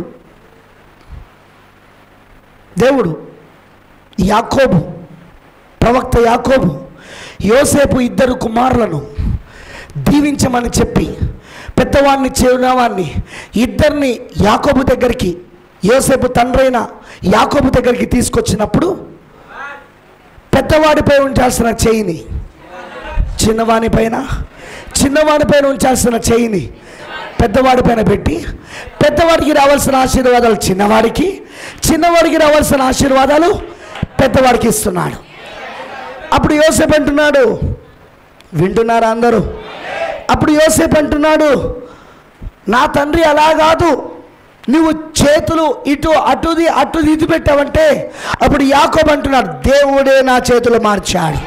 దేవుడు యాకోబు, ప్రవక్త యాకోబు యోసేపు ఇద్దరు కుమారులను దీవించమని చెప్పి పెద్దవాడిని చిన్నవాడిని ఇద్దరిని యాకోబు దగ్గరికి, యోసేపు తండ్రైన యాకోబు దగ్గరికి తీసుకొచ్చినప్పుడు పెద్దవాడిపై ఉంచాల్సిన చేయిని చిన్నవాని పైన, చిన్నవాడి పైన ఉంచాల్సిన చేయిని పెద్దవాడి పైన పెట్టి, పెద్దవాడికి రావాల్సిన ఆశీర్వాదాలు చిన్నవాడికి, చిన్నవాడికి రావాల్సిన ఆశీర్వాదాలు పెద్దవాడికి ఇస్తున్నాడు. అప్పుడు యోసేపు అంటున్నాడు, వింటున్నారా అందరూ? అప్పుడు యోసేపు అంటున్నాడు, నా తండ్రి అలా కాదు, నువ్వు చేతులు ఇటు అటుది అటుది ఇది పెట్టావంటే. అప్పుడు యాకోబు అంటున్నాడు, దేవుడే నా చేతులు మార్చాడు.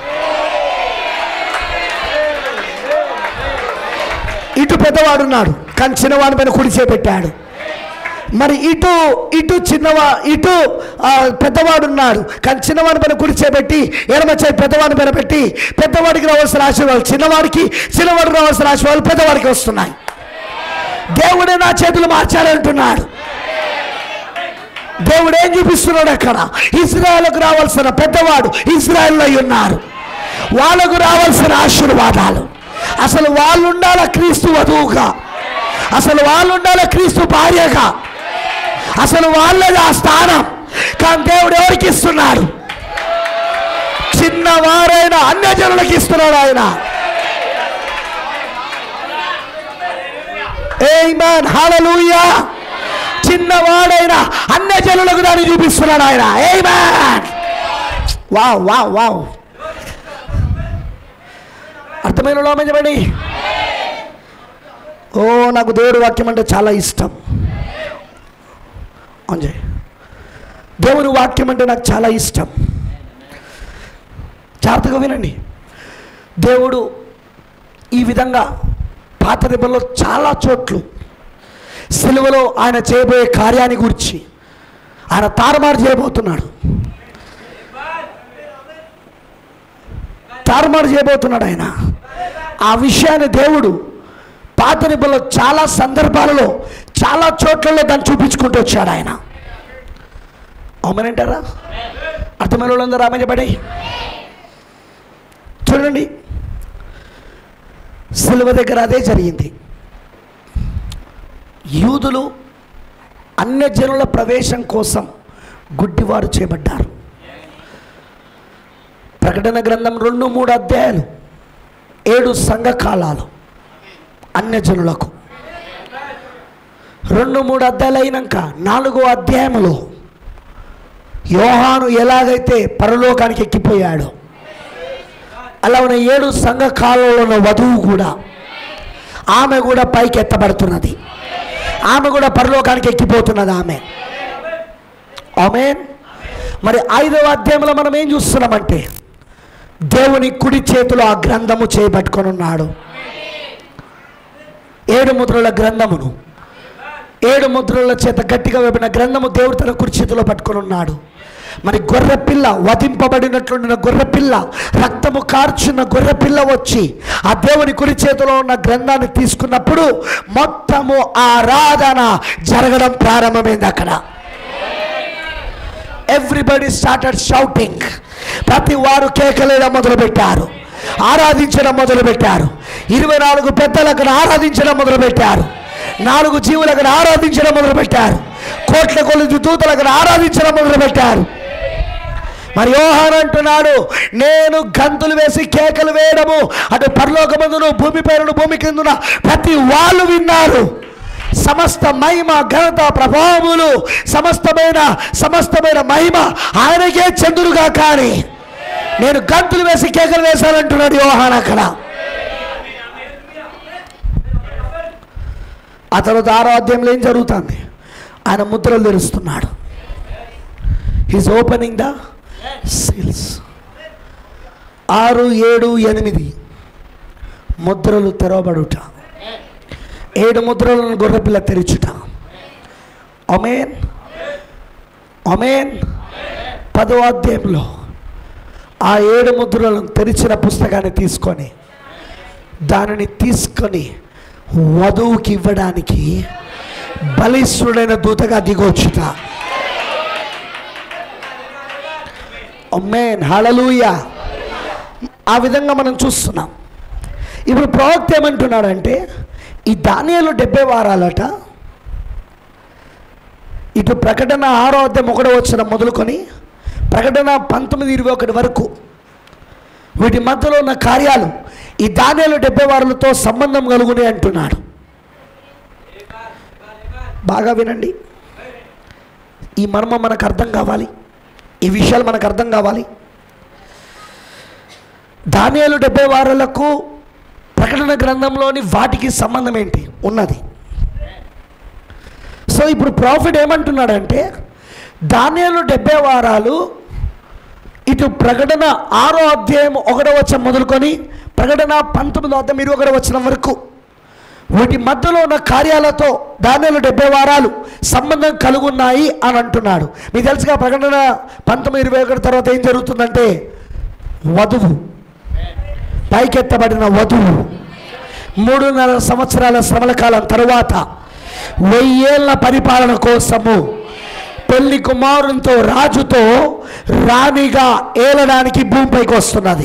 ఇటు పెద్దవాడున్నాడు కానీ చిన్నవాడి పైన కుడి చేపెట్టాడు. మరి ఇటు ఇటు చిన్నవా ఇటు పెద్దవాడున్నాడు కానీ చిన్నవాడి పైన కుడి చేపెట్టి ఎడమ చేయి పెద్దవాడి పైన పెట్టి పెద్దవాడికి రావాల్సిన ఆశీర్వాదాలు చిన్నవాడికి, చిన్నవాడికి రావాల్సిన ఆశీర్వాదాలు పెద్దవాడికి వస్తున్నాయి. దేవుడే నా చేతులు మార్చాడంటున్నాడు. దేవుడు ఏం చూపిస్తున్నాడు అక్కడ? ఇజ్రాయెల్కు రావాల్సిన పెద్దవాడు ఇజ్రాయెల్లో ఉన్నారు, వాళ్ళకు రావాల్సిన ఆశీర్వాదాలు. అసలు వాళ్ళు ఉండాలా క్రీస్తు వధువుగా, అసలు వాళ్ళు ఉండాలా క్రీస్తు భార్యగా, అసలు వాళ్ళది ఆ స్థానం. కానీ దేవుడు ఎవరికి ఇస్తున్నాడు? చిన్నవారైన అన్యజనులకు ఇస్తున్నాడు ఆయన. ఆమేన్, హల్లెలూయా. చిన్నవాడైన అన్యజనులకు దాన్ని చూపిస్తున్నాడు ఆయన. ఆమేన్. Wow wow wow. అర్థమైన లోపండి. ఓ నాకు దేవుడి వాక్యం అంటే చాలా ఇష్టం. అంజయ్, దేవుని వాక్యం అంటే నాకు చాలా ఇష్టం. జాగ్రత్తగా వినండి. దేవుడు ఈ విధంగా పాత నిబంధనలో చాలా చోట్లు సిలువలో ఆయన చేయబోయే కార్యాన్ని గురించి ఆయన తారుమారు చేయబోతున్నాడు. తారుమారు చేయబోతున్నాడు ఆయన. ఆ విషయాన్ని దేవుడు పాత నిబంధనలో చాలా సందర్భాలలో చాలా చోట్లలో దాన్ని చూపించుకుంటూ వచ్చాడు ఆయన. అవునంటారా? అర్థమైన వాళ్ళందరూ ఆమె చెప్పండి. చూడండి, సిలువ దగ్గర అదే జరిగింది. యూదులు అన్యజనుల ప్రవేశం కోసం గుడ్డివారు చేయబడ్డారు. ప్రకటన గ్రంథం రెండు మూడు అధ్యాయాలు, ఏడు సంఘకాలాలు అన్యజనులకు. రెండు మూడు అధ్యాయాలు అయినాక నాలుగో అధ్యాయంలో యోహాను ఎలాగైతే పరలోకానికి ఎక్కిపోయాడో అలా ఉన్న ఏడు సంఘకాలంలో ఉన్న వధువు కూడా, ఆమె కూడా పైకి ఎత్తబడుతున్నది. ఆమె కూడా పరలోకానికి ఎక్కిపోతున్నది ఆమె. ఆమేన్. మరి ఐదవ అధ్యాయంలో మనం ఏం చూస్తున్నామంటే దేవుని కుడి చేతిలో ఆ గ్రంథము చేయబట్టుకొని ఉన్నాడు. ఏడు ముద్రల గ్రంథమును, ఏడు ముద్రల చేత గట్టిగా వేపిన గ్రంథము దేవుడు తన కుడి చేతిలో పట్టుకొని ఉన్నాడు. మరి గొర్రెపిల్ల, వధింపబడినట్లుండిన గొర్రెపిల్ల, రక్తము కార్చున్న గొర్రెపిల్ల వచ్చి ఆ దేవుని కుడి చేతిలో ఉన్న గ్రంథాన్ని తీసుకున్నప్పుడు మొత్తము ఆరాధన జరగడం ప్రారంభమైంది అక్కడ. Everybody started shouting. ప్రతి వారు కేకలేయడం మొదలుపెట్టారు, ఆరాధించడం మొదలుపెట్టారు. ఇరవై నాలుగు పెద్దలు అక్కడ ఆరాధించడం మొదలుపెట్టారు. నాలుగు జీవులు అక్కడ ఆరాధించడం మొదలుపెట్టారు. కోట్ల కొలది దూతలు అక్కడ ఆరాధించడం మొదలుపెట్టారు. మరి యోహాను అంటున్నాడు, నేను గంతులు వేసి కేకలు వేయడము అటు పరలోకమందును భూమి పైన భూమి కిందున ప్రతి వాళ్ళు విన్నారు. సమస్త మహిమ, ఘనత, ప్రభావములు, సమస్తమైన సమస్తమైన మహిమ ఆయనకే చెందురుగా. కానీ నేను గంతులు వేసి కేకలు వేశానంటున్నాడు యోహాను అక్కడ. ఆ తర్వాత ఆరో అధ్యాయంలో ఏం జరుగుతుంది? ఆయన ముద్రలు తెరుస్తున్నాడు. He's opening the seals. ఆరు ఏడు ఎనిమిది ముద్రలు తెరవబడుట, ఏడు ముద్రలను గొర్రెపిల్ల తెరుచుట. ఆమేన్, ఆమేన్. పదో అధ్యాయంలో ఆ ఏడు ముద్రలను తెరిచిన పుస్తకాన్ని తీసుకొని దానిని తీసుకొని వధువుకి ఇవ్వడానికి బలిష్ఠుడైన దూతగా దిగొచ్చుట. ఆమేన్, హల్లెలూయా. ఆ విధంగా మనం చూస్తున్నాం. ఇప్పుడు ప్రవక్త ఏమంటున్నాడంటే ఈ దానియేలు డెబ్బై వారాలట. ఇటు ప్రకటన ఆరో అధ్యాయం ఒకటో వచనం మొదలుకొని ప్రకటన పంతొమ్మిది ఇరవై ఒకటి వరకు వీటి మధ్యలో ఉన్న కార్యాలు ఈ దానియేలు డెబ్బై వారాలతో సంబంధం కలుగునే అంటున్నాడు. బాగా వినండి. ఈ మర్మం మనకు అర్థం కావాలి, ఈ విషయాలు మనకు అర్థం కావాలి. దానియేలు డెబ్బై వారాలకు ప్రకటన గ్రంథంలోని వాటికి సంబంధం ఏంటి ఉన్నది. సో ఇప్పుడు ప్రాఫిట్ ఏమంటున్నాడంటే దానియేలు డెబ్బై వారాలు ఇటు ప్రకటన ఆరో అధ్యాయం ఒకటో వచనం మొదలుకొని ప్రకటన పంతొమ్మిదో అధ్యాయం ఇరవై ఒకటో వచనం వరకు వీటి మధ్యలో ఉన్న కార్యాలతో దానియేలు డెబ్బై వారాలు సంబంధం కలుగున్నాయి అని అంటున్నాడు. మీకు తెలుసుగా ప్రకటన పంతొమ్మిది ఇరవై ఒకటి తర్వాత ఏం జరుగుతుందంటే వధువు, పైకెత్తబడిన వధువు మూడున్నర సంవత్సరాల శ్రమల కాలం తరువాత వెయ్యేళ్ల పరిపాలన కోసము పెళ్లి కుమారునితో రాజుతో రాణిగా ఏలడానికి భూమిపైకి వస్తున్నది.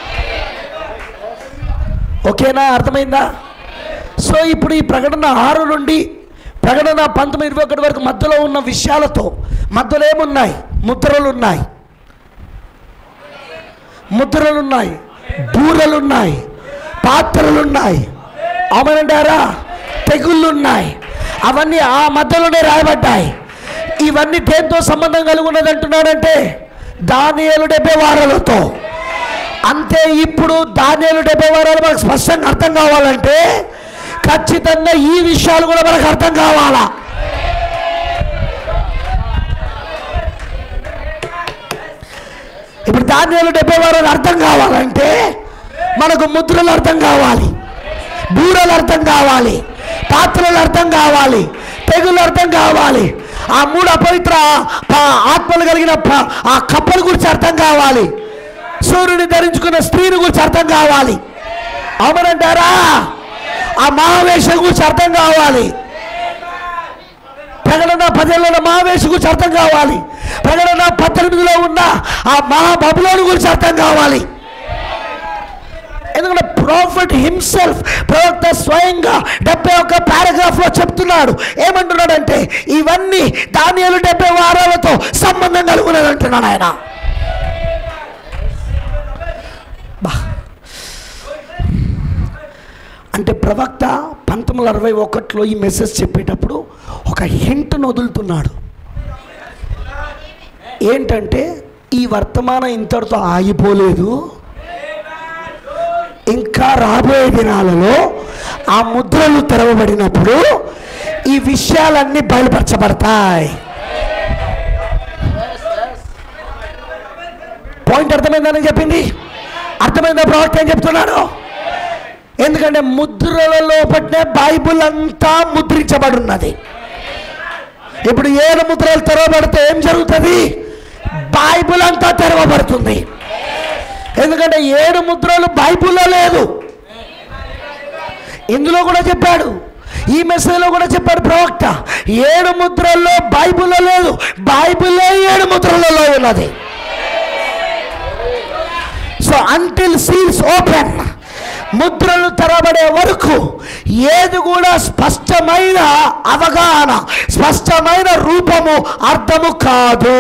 ఓకేనా? అర్థమైందా? సో ఇప్పుడు ఈ ప్రకటన ఆరు నుండి ప్రకటన పంతొమ్మిది ఇరవై ఒకటి వరకు మధ్యలో ఉన్న విషయాలతో మధ్యలో ఏమున్నాయి? ముద్రలు ఉన్నాయి, ముద్రలు ఉన్నాయి, బూరలు ఉన్నాయి, పాత్రలు ఉన్నాయి, అవునంటారా? తెగుళ్ళు ఉన్నాయి. అవన్నీ ఆ మధ్యలోనే రాయబడ్డాయి. ఇవన్నీ దేంతో సంబంధం కలిగి ఉన్నది అంటున్నాడంటే దానియేలు డెబ్బై వారాలతో. అంతే. ఇప్పుడు దానియేలు డెబ్బై వారాలు మనకు స్పష్టంగా అర్థం కావాలంటే ఖచ్చితంగా ఈ విషయాలు కూడా మనకు అర్థం కావాలా. ఇప్పుడు దానియేలు డెబ్బై వారాలు అర్థం కావాలంటే మనకు ముద్రలు అర్థం కావాలి, బూరలు అర్థం కావాలి, పాత్రలు అర్థం కావాలి, తెగులు అర్థం కావాలి, ఆ మూడు అపవిత్ర ఆత్మలు కలిగిన ఆ కప్పల గురించి అర్థం కావాలి. సూర్యుని ధరించుకున్న స్త్రీని గురించి అర్థం కావాలి. అవునంటారా? ఆ మహావేషం గురించి అర్థం కావాలి. ప్రకటన పదిహేనులో మహావేషం గురించి అర్థం కావాలి. ప్రకటన పద్దెనిమిదిలో ఉన్న ఆ మహాబబులోను గురించి అర్థం కావాలి. ఎందుకంటే ప్రాఫిట్ హిమ్సెల్ఫ్, ప్రవక్త స్వయంగా డెబ్బై ఒక్క పారాగ్రాఫ్ లో చెప్తున్నాడు. ఏమంటున్నాడంటే ఇవన్నీ దానియేలు డెబ్బై వారాలతో సంబంధం కలుగునని అంటున్నాడు ఆయన. అంటే ప్రవక్త పంతొమ్మిది వందల అరవై ఒకటిలో ఈ మెసేజ్ చెప్పేటప్పుడు ఒక హింట్ను వదులుతున్నాడు. ఏంటంటే ఈ వర్తమానం ఇంతటితో ఆగిపోలేదు, ఇంకా రాబోయే దినాలలో ఆ ముద్రలు తెరవబడినప్పుడు ఈ విషయాలన్నీ బయలుపరచబడతాయి. పాయింట్ అర్థమైందని చెప్పింది. అర్థమైందా ప్రవక్త ఏం చెప్తున్నాడు? ఎందుకంటే ముద్రలలో పట్టిన బైబుల్ అంతా ముద్రించబడి ఉన్నది. ఇప్పుడు ఏడు ముద్రలు తెరవబడితే ఏం జరుగుతుంది? బైబుల్ అంతా తెరవబడుతుంది. ఎందుకంటే ఏడు ముద్రలు బైబుల్లో లేదు. ఇందులో కూడా చెప్పాడు, ఈ మెసేజ్లో కూడా చెప్పాడు ప్రవక్త, ఏడు ముద్రల్లో బైబుల్లో లేదు, బైబుల్లే ఏడు ముద్రలలో ఉన్నది. సో అంటిల్ సీల్స్ ఓపెన్, ముద్రలు తెరబడే వరకు ఏది కూడా స్పష్టమైన అవగాహన, స్పష్టమైన రూపము, అర్థము కాదు.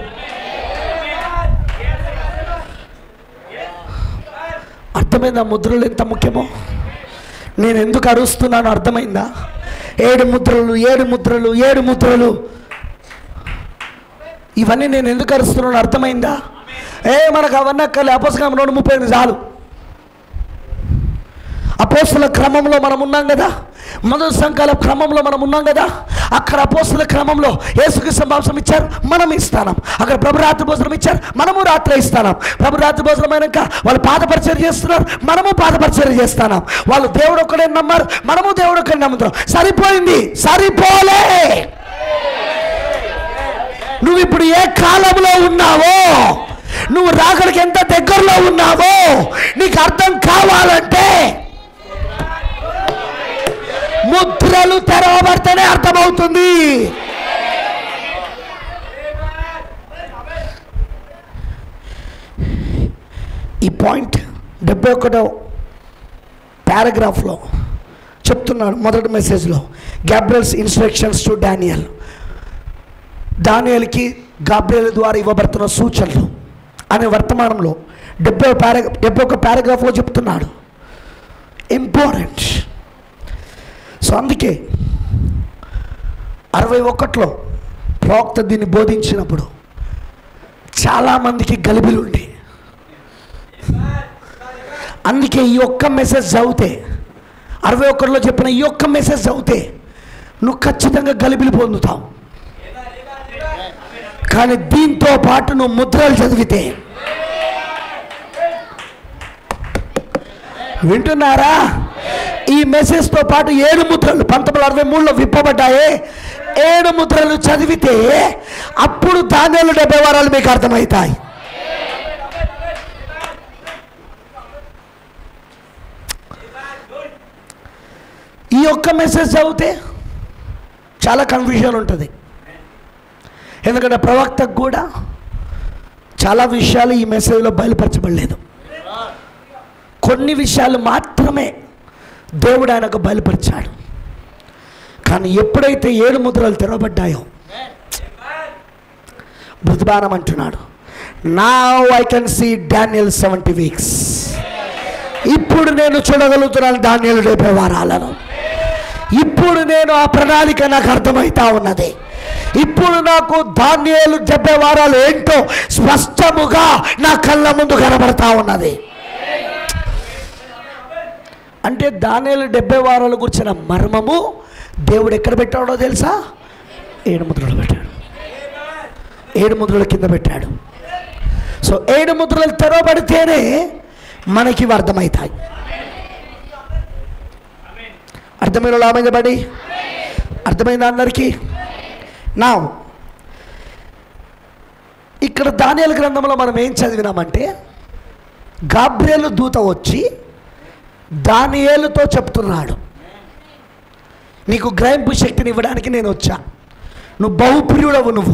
అర్థమైందా ముద్రలు ఎంత ముఖ్యమో? నేను ఎందుకు అరుస్తున్నాను అర్థమైందా? ఏడు ముద్రలు ఏడు ముద్రలు ఏడు ముద్రలు ఇవన్నీ నేను ఎందుకు అరుస్తున్నాను అర్థమైందా? ఏ మనకు అవన్నీ అక్కర్లే, అపోస్తల రెండు ముప్పై ఎనిమిది చాలు. అపోస్తల క్రమంలో మనం ఉన్నాం కదా, మొదటి సంఘాల క్రమంలో మనం ఉన్నాం కదా. అక్కడ అపోస్తల క్రమంలో యేసుక్రీస్తు మాంసం ఇచ్చారు, మనం ఇస్తాం. అక్కడ ప్రభు రాత్రి భోజనం ఇచ్చారు, మనము రాత్రి ఇస్తాం. ప్రభు రాత్రి భోజనం అయినాక వాళ్ళు పాద పరిచర్య చేస్తున్నారు, మనము పాద పరిచర్య చేస్తాం. వాళ్ళు దేవుడు ఒక్కడే నమ్మారు, మనము దేవుడు ఒక్కడే నమ్ముతాం. సరిపోయింది? సరిపోలే. నువ్వు ఇప్పుడు ఏ కాలంలో ఉన్నావో, నువ్వు రాకడికి ఎంత దగ్గరలో ఉన్నావో నీకు అర్థం కావాలంటే ముద్రలు తెరవబడితేనే అర్థమవుతుంది. ఈ పాయింట్ డెబ్బై ఒకటో పారాగ్రాఫ్లో చెప్తున్నాడు. మొదటి మెసేజ్లో గాబ్రియల్స్ ఇన్స్ట్రక్షన్స్ టు డానియల్, దానియేలుకి గాబ్రియల్ ద్వారా ఇవ్వబడుతున్న సూచనలు అనే వర్తమానంలో డెబ్బై పారా డెబ్బై ఒక పారాగ్రాఫ్లో చెప్తున్నాడు. ఇంపార్టెంట్. సో అందుకే అరవై ఒకటిలో ప్రవక్త దీన్ని బోధించినప్పుడు చాలామందికి గలిబిలు ఉండి, అందుకే ఈ ఒక్క మెసేజ్ చదివితే, అరవై ఒకటిలో చెప్పిన ఈ ఒక్క మెసేజ్ చదివితే నువ్వు ఖచ్చితంగా గలిబిలు పొందుతావు. కానీ దీంతో పాటు నువ్వు ముద్రలు చదివితే, వింటున్నారా? ఈ మెసేజ్తో పాటు ఏడు ముద్రలు పంతొమ్మిది వందల అరవై మూడులో విప్పబడ్డాయే, ఏడు ముద్రలు చదివితే అప్పుడు దానియేలు డెబ్బై వారాలు మీకు అర్థమవుతాయి. ఈ ఒక్క మెసేజ్ చదివితే చాలా కన్ఫ్యూజన్ ఉంటుంది. ఎందుకంటే ప్రవక్తకు కూడా చాలా విషయాలు ఈ మెసేజ్లో బయలుపరచబడలేదు. కొన్ని విషయాలు మాత్రమే దేవుడు ఆయనకు బయలుపరిచాడు. కానీ ఎప్పుడైతే ఏడు ముద్రలు తెరవబడ్డాయో, బుధవారం అంటున్నాడు, now I can see Daniel seventy weeks. ఇప్పుడు నేను చూడగలుగుతున్నాను దానియేలు డెబ్బై వారాలను. ఇప్పుడు నేను ఆ ప్రణాళిక నాకు అర్థమవుతా ఉన్నది. ఇప్పుడు నాకు దానియేలు డెబ్బై వారాలు ఏంటో స్పష్టముగా నా కళ్ళ ముందు కనబడతా ఉన్నది. అంటే దానియేలు డెబ్బై వారాల గురించిన మర్మము దేవుడు ఎక్కడ పెట్టాడో తెలుసా? ఏడు ముద్రలు పెట్టాడు. ఏడు ముద్రల కింద పెట్టాడు. సో ఏడు ముద్రలు తెరవబడితేనే మనకి ఇవి అర్థమవుతాయి. అర్థమైన లాభమైంది, అర్థమైందా అందరికీ? నా ఇక్కడ దానియేలు గ్రంథంలో మనం ఏం చదివినామంటే, గాబ్రియేలు దూత వచ్చి దానియేలుతో చెప్తున్నాడు, నీకు గ్రహింపు శక్తిని ఇవ్వడానికి నేను వచ్చా, నువ్వు బహుప్రియుడవు, నువ్వు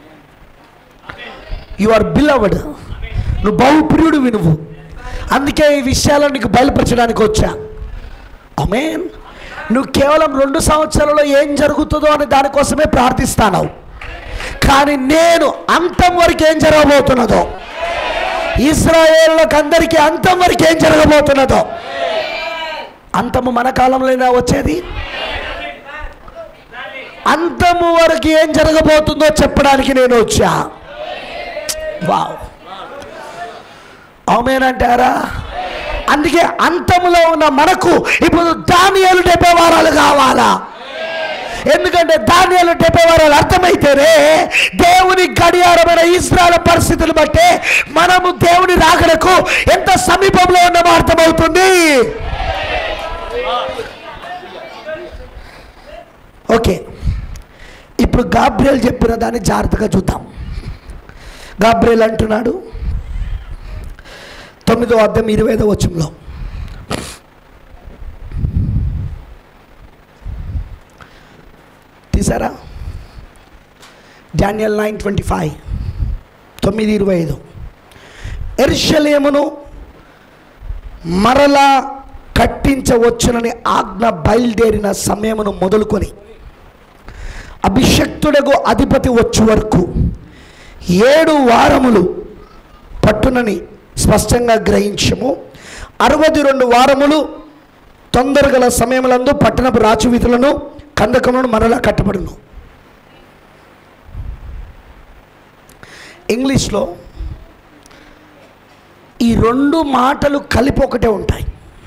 యు ఆర్ బిలవడ్, నువ్వు బహుప్రియుడివి నువ్వు, అందుకే ఈ విషయాలను నీకు బయలుపరచడానికి వచ్చా. ఆమేన్. నువ్వు కేవలం రెండు సంవత్సరాలలో ఏం జరుగుతుందో అని దానికోసమే ప్రార్థిస్తాను, కానీ నేను అంతం వరకు ఏం జరగబోతున్నదో, ఇశ్రాయేలులకు అందరికీ అంతం వరకు ఏం జరగబోతున్నదో, అంతము మన కాలంలోనే వచ్చేది, అంతము వరకు ఏం జరగబోతుందో చెప్పడానికి నేను వచ్చా. వావ్, ఆమేన్ అంటారా? అందుకే అంతములో ఉన్న మనకు ఇప్పుడు దానియేలు డెబ్బై వారాలు కావాలా? ఎందుకంటే దానియేలు డెబ్బై వారాలు అర్థమైతేనే దేవుని గడియారమైన ఇశ్రాయేలు పరిస్థితులు బట్టి మనము దేవుని రాకడకు ఎంత సమీపంలో ఉన్నామో అర్థమవుతుంది. ఓకే, ఇప్పుడు గాబ్రియేలు చెప్పిన దాన్ని జాగ్రత్తగా చూద్దాం. గాబ్రియేలు అంటున్నాడు తొమ్మిదో అధ్యాయం ఇరవై ఐదో వచనంలో, తీసారా? డానియల్ నైన్ ట్వంటీ ఫైవ్ తొమ్మిది ఇరవై ఐదు. యెరూషలేమును మరలా కట్టించవచ్చునని ఆజ్ఞ బయలుదేరిన సమయమును మొదలుకొని అభిషక్తుడకు అధిపతి వచ్చే వరకు ఏడు వారములు పట్టునని స్పష్టంగా గ్రహించము. అరవై రెండు వారములు తొందరగల సమయములందు పట్టణపు రాచవీధులను కందకములను మరలా కట్టబడును. ఇంగ్లీష్లో ఈ రెండు మాటలు కలిపి ఒకటే ఉంటాయి.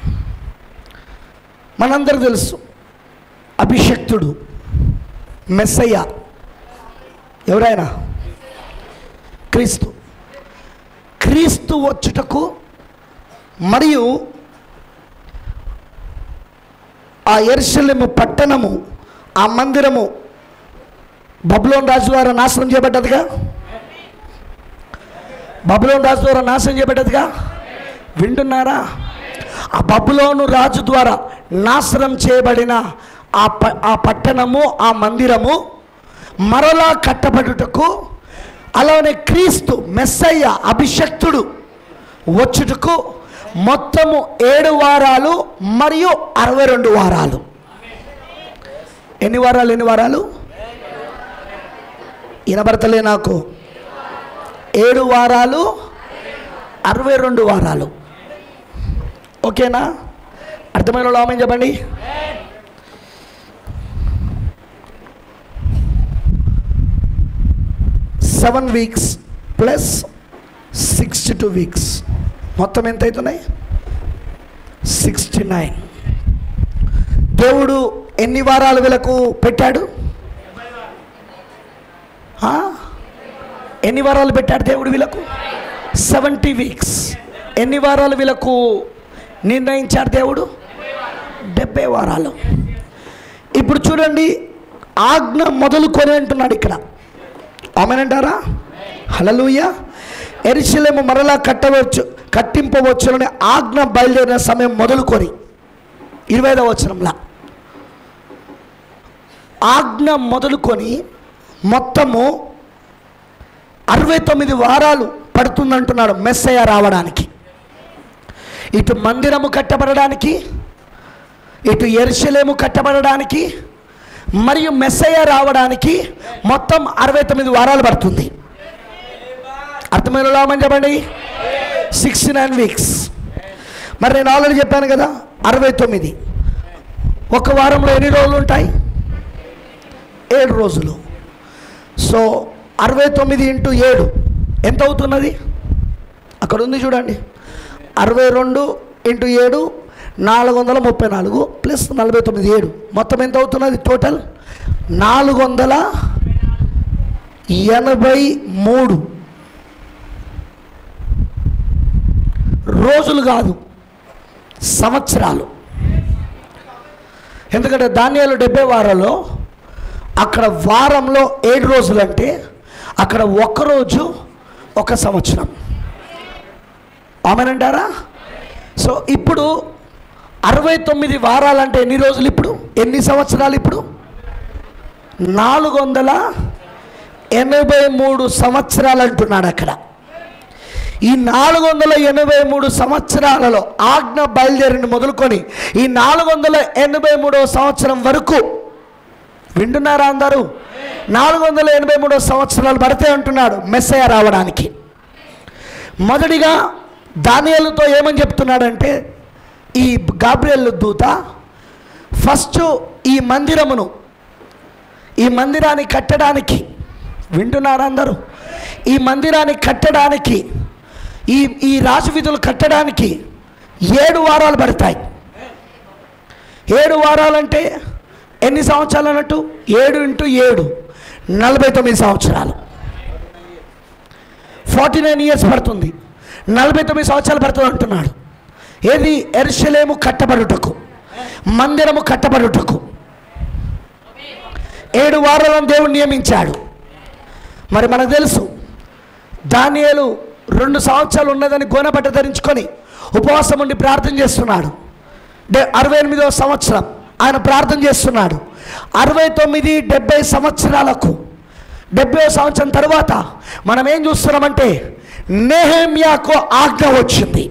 మనందరూ తెలుసు, అభిషక్తుడు, మెస్సయ్య ఎవరైనా క్రీస్తు. క్రీస్తు వచ్చుటకు మరియు ఆ యెరూషలేము పట్టణము, ఆ మందిరము బబులోను రాజు ద్వారా నాశనం చేయబడ్డదిగా, బబులోను రాజు ద్వారా నాశనం చేయబడ్డదిగా. వింటున్నారా? ఆ బబులోను రాజు ద్వారా నాశనం చేయబడిన ఆ ప ఆ పట్టణము, ఆ మందిరము మరలా కట్టబడుటకు, అలానే క్రీస్తు మెస్సయ్య అభిషక్తుడు వచ్చుటకు మొత్తము ఏడు వారాలు మరియు అరవై రెండు వారాలు. ఎన్ని వారాలు? ఎన్ని వారాలు? వినబడతలే నాకు. ఏడు వారాలు అరవై రెండు వారాలు. ఓకేనా? అర్థమైన వాళ్ళు ఆమేన్ చెప్పండి. Seven weeks plus sixty two weeks మొత్తం ఎంత అవుతున్నాయి? Sixty nine. దేవుడు ఎన్ని వారాలు వీళ్ళకు పెట్టాడు? ఎన్ని వారాలు పెట్టాడు దేవుడు వీళ్ళకు? Seventy weeks. ఎన్ని వారాలు వీళ్ళకు నిర్ణయించాడు దేవుడు? డెబ్బై వారాలు. ఇప్పుడు చూడండి, ఆజ్ఞ మొదలుకొని అంటున్నాడు ఇక్కడ. ఆమేనంటారా? హల్లెలూయా. యెరూషలేము మరలా కట్టవచ్చు కట్టింపవచ్చునని ఆజ్ఞ బయలుదేరిన సమయం మొదలుకొని ఇరవై ఐదవ వచనంలా ఆజ్ఞ మొదలుకొని మొత్తము అరవై తొమ్మిది వారాలు పడుతుందంటున్నాడు మెస్సయ్య రావడానికి. ఇటు మందిరము కట్టబడడానికి, ఇటు యెరూషలేము కట్టబడడానికి, మరియు మెస్సయ్య రావడానికి మొత్తం అరవై తొమ్మిది వారాలు పడుతుంది. అర్థమైన లామని చెప్పండి. Sixty nine weeks. మరి నేను ఆల్రెడీ చెప్పాను కదా, అరవై తొమ్మిది. ఒక వారంలో ఎన్ని రోజులు ఉంటాయి? ఏడు రోజులు. సో అరవై తొమ్మిది ఇంటూ ఏడు ఎంత అవుతున్నది? అక్కడ ఉంది చూడండి. అరవై రెండు ఇంటూ ఏడు నాలుగు వందల ముప్పై నాలుగు ప్లస్ నలభై తొమ్మిది ఏడు మొత్తం ఎంత అవుతున్నది? టోటల్ నాలుగు వందల ఎనభై మూడు రోజులు కాదు, సంవత్సరాలు. ఎందుకంటే దానియేలు డెబ్బై వారాల్లో అక్కడ వారంలో ఏడు రోజులు అంటే అక్కడ ఒక్కరోజు ఒక సంవత్సరం. ఆమెనంటారా? సో ఇప్పుడు అరవై తొమ్మిది వారాలంటే ఎన్ని రోజులు? ఇప్పుడు ఎన్ని సంవత్సరాలు? ఇప్పుడు నాలుగు వందల ఎనభై మూడు సంవత్సరాలు అంటున్నాడు అక్కడ. ఈ నాలుగు వందల ఎనభై మూడు సంవత్సరాలలో ఆజ్ఞ బయలుదేరిని మొదలుకొని ఈ నాలుగు వందల ఎనభై మూడవ సంవత్సరం వరకు వింటున్నారా అందరూ? నాలుగు వందల ఎనభై మూడవ సంవత్సరాలు పడితే అంటున్నాడు మెస్సయ్య రావడానికి. మొదటిగా దానియేలుతో ఏమని చెప్తున్నాడంటే, ఈ గాబ్రియెల్ దూత ఫస్ట్ ఈ మందిరమును ఈ మందిరాన్ని కట్టడానికి, వింటున్నారా అందరూ? ఈ మందిరాన్ని కట్టడానికి, ఈ ఈ రాజవీధులు కట్టడానికి ఏడు వారాలు పడతాయి. ఏడు వారాలంటే ఎన్ని సంవత్సరాలు అన్నట్టు? ఏడు ఇంటూ ఏడు నలభై తొమ్మిది సంవత్సరాలు. ఫార్టీ నైన్ ఇయర్స్ పడుతుంది. నలభై తొమ్మిది సంవత్సరాలు పడుతుంది అంటున్నాడు. ఏది? యెరూషలేము కట్టబడుటకు, మందిరము కట్టబడుటకు ఏడు వారాలను దేవుడు నియమించాడు. మరి మనకు తెలుసు దానియేలు రెండు సంవత్సరాలు ఉన్నదని గోనెపట్ట ధరించుకొని ఉపవాసం ఉండి ప్రార్థన చేస్తున్నాడు. అరవై ఎనిమిదవ సంవత్సరం ఆయన ప్రార్థన చేస్తున్నాడు. అరవై తొమ్మిది డెబ్బై సంవత్సరాలకు డెబ్బై సంవత్సరం తర్వాత మనం ఏం చూస్తున్నామంటే నెహెమ్యాకు ఆజ్ఞ వచ్చింది.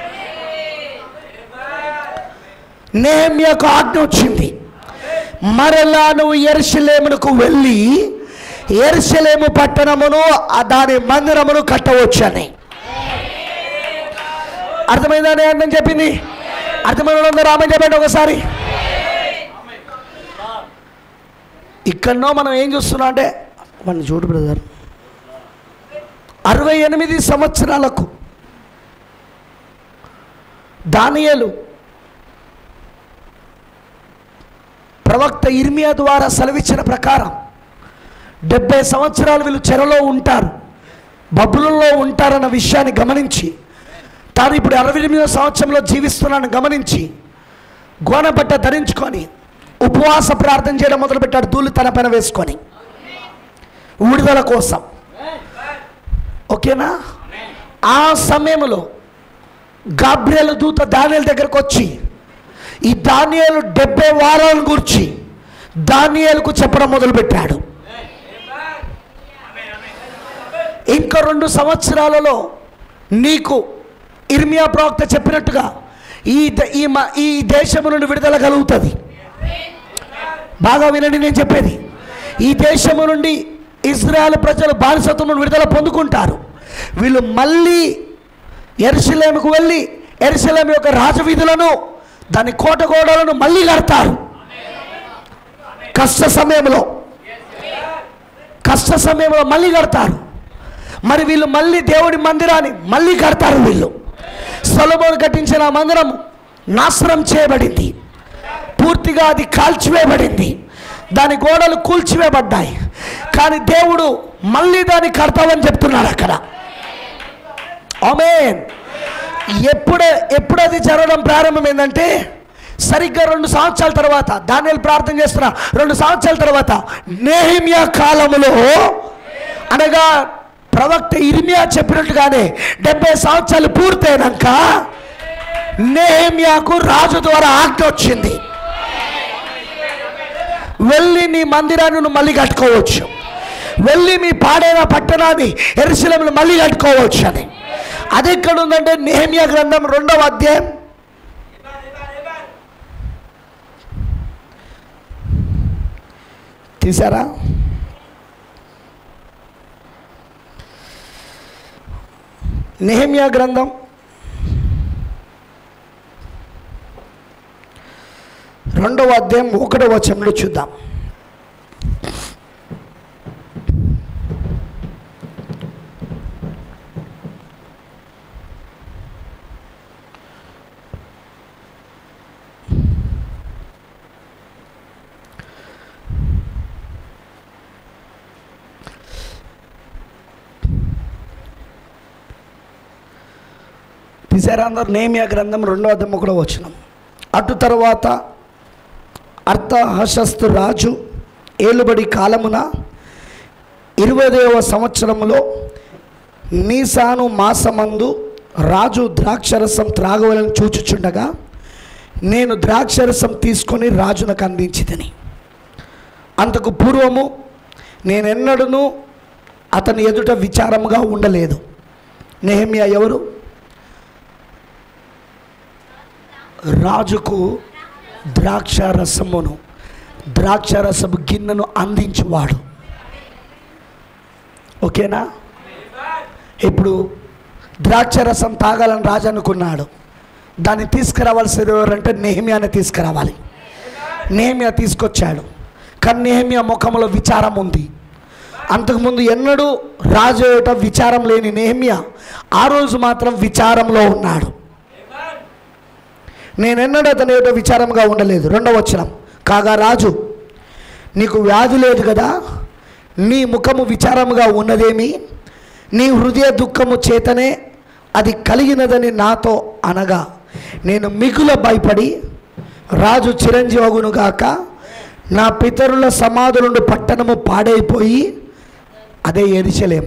నెహెమ్యాకు ఆజ్ఞ వచ్చింది. మరలా నువ్వు యెరూషలేమునకు వెళ్ళి యెరూషలేము పట్టణమును దాని మందిరమును కట్టవచ్చని. అర్థమైందని అర్థం చెప్పింది. అర్థమైన రామని చెప్పండి ఒకసారి. ఇక్కడనో మనం ఏం చూస్తున్నాం అంటే, మన చూడు బ్రదర్, అరవై ఎనిమిది సంవత్సరాలకు దానియేలు ప్రవక్త ఇర్మియా ద్వారా సెలవిచ్చిన ప్రకారం డెబ్బై సంవత్సరాలు వీళ్ళు చెరలో ఉంటారు, బబులలో ఉంటారన్న విషయాన్ని గమనించి, తాను ఇప్పుడు అరవై ఎనిమిదో సంవత్సరంలో జీవిస్తున్నాను గమనించి గోనెపట్ట ధరించుకొని ఉపవాస ప్రార్థన చేయడం మొదలుపెట్టాడు. ధూళి తన పైన వేసుకొని విడుదల కోసం. ఓకేనా? ఆ సమయంలో గాబ్రియెల్ దూత దానియేలు దగ్గరకు వచ్చి ఈ దానియేలు డెబ్బై వారాలను గురించి దానియేలుకు చెప్పడం మొదలుపెట్టాడు. ఇంకా రెండు సంవత్సరాలలో నీకు ఇర్మియా ప్రవక్త చెప్పినట్టుగా ఈ ఈ దేశము నుండి విడుదల కలుగుతుంది. బాగా వినండి నేను చెప్పేది. ఈ దేశము నుండి ఇజ్రాయెల్ ప్రజలు బానిసత్వం నుండి విడుదల పొందుకుంటారు. వీళ్ళు మళ్ళీ యెరూషలేముకు వెళ్ళి యెరూషలేము యొక్క రాజవీధులను దాని కోట గోడలను మళ్ళీ కడతారు. కష్ట సమయంలో కష్ట సమయంలో మళ్ళీ కడతారు. మరి వీళ్ళు మళ్ళీ దేవుడి మందిరాన్ని మళ్ళీ కడతారు. వీళ్ళు సొలొమోను కట్టించిన మందిరం నాశనం చేయబడింది, పూర్తిగా అది కాల్చివేయబడింది, దాని గోడలు కూల్చివేయబడ్డాయి. కానీ దేవుడు మళ్ళీ దాన్ని కడతామని చెప్తున్నాడు అక్కడ. ఆమేన్. ఎప్పుడే ఎప్పుడు అది జరగడం ప్రారంభమైందంటే సరిగ్గా రెండు సంవత్సరాల తర్వాత, దానియేలు ప్రార్థన చేస్తున్నా రెండు సంవత్సరాల తర్వాత నెహెమ్యా కాలములో, అనగా ప్రవక్త ఇర్మియా చెప్పినట్టుగానే డెబ్బై సంవత్సరాలు పూర్తయినాక నెహెమ్యాకు రాజు ద్వారా ఆజ్ఞ వచ్చింది. వెళ్ళి నీ మందిరాన్ని నువ్వు మళ్ళీ కట్టుకోవచ్చు, వెళ్ళి మీ పాడైన పట్టణాన్ని యెరూషలేములో మళ్ళీ కట్టుకోవచ్చు అని. అది ఎక్కడ ఉందంటే నెహెమ్యా గ్రంథం రెండవ అధ్యాయం తీసారా? నెహెమ్యా గ్రంథం రెండవ అధ్యాయం ఒకటవ వచనంలో చూద్దాం. తీసారా అందరు? నెహెమ్యా గ్రంథం రెండవ అధ్యాయం ఒకటవ వచనం. అటు తర్వాత అర్తహషస్తు రాజు ఏలుబడి కాలమున ఇరవైదవ సంవత్సరములో నీసాను మాసమందు రాజు ద్రాక్షరసం త్రాగవలని చూచుచుండగా నేను ద్రాక్షరసం తీసుకొని రాజునకు అందించితిని. అంతకు పూర్వము నేనెన్నడూను అతని ఎదుట విచారముగా ఉండలేదు. నెహెమ్యా ఎవరు? రాజుకు ద్రాక్షరసమును ద్రాక్షరసము గిన్నెను అందించువాడు. ఓకేనా? ఇప్పుడు ద్రాక్షరసం తాగాలని రాజు అనుకున్నాడు. దాన్ని తీసుకురావాల్సింది ఎవరంటే నెహెమ్యాని తీసుకురావాలి. నెహెమ్యా తీసుకొచ్చాడు. కానీ నెహెమ్యా ముఖంలో విచారం ఉంది. అంతకుముందు ఎన్నడూ రాజు ఏట విచారం లేని నెహెమ్యా ఆ రోజు మాత్రం విచారంలో ఉన్నాడు. నేనెన్నడూ అతని ఏటో విచారంగా ఉండలేదు. రెండవ వచనం, కాగా రాజు, నీకు వ్యాధి లేదు కదా, నీ ముఖము విచారముగా ఉన్నదేమి? నీ హృదయ దుఃఖము చేతనే అది కలిగినదని నాతో అనగా నేను మిగుల భయపడి రాజు చిరంజీవగునుగాక, నా పితరుల సమాధులుండు పట్టణము పాడైపోయి అదే యెరూషలేము.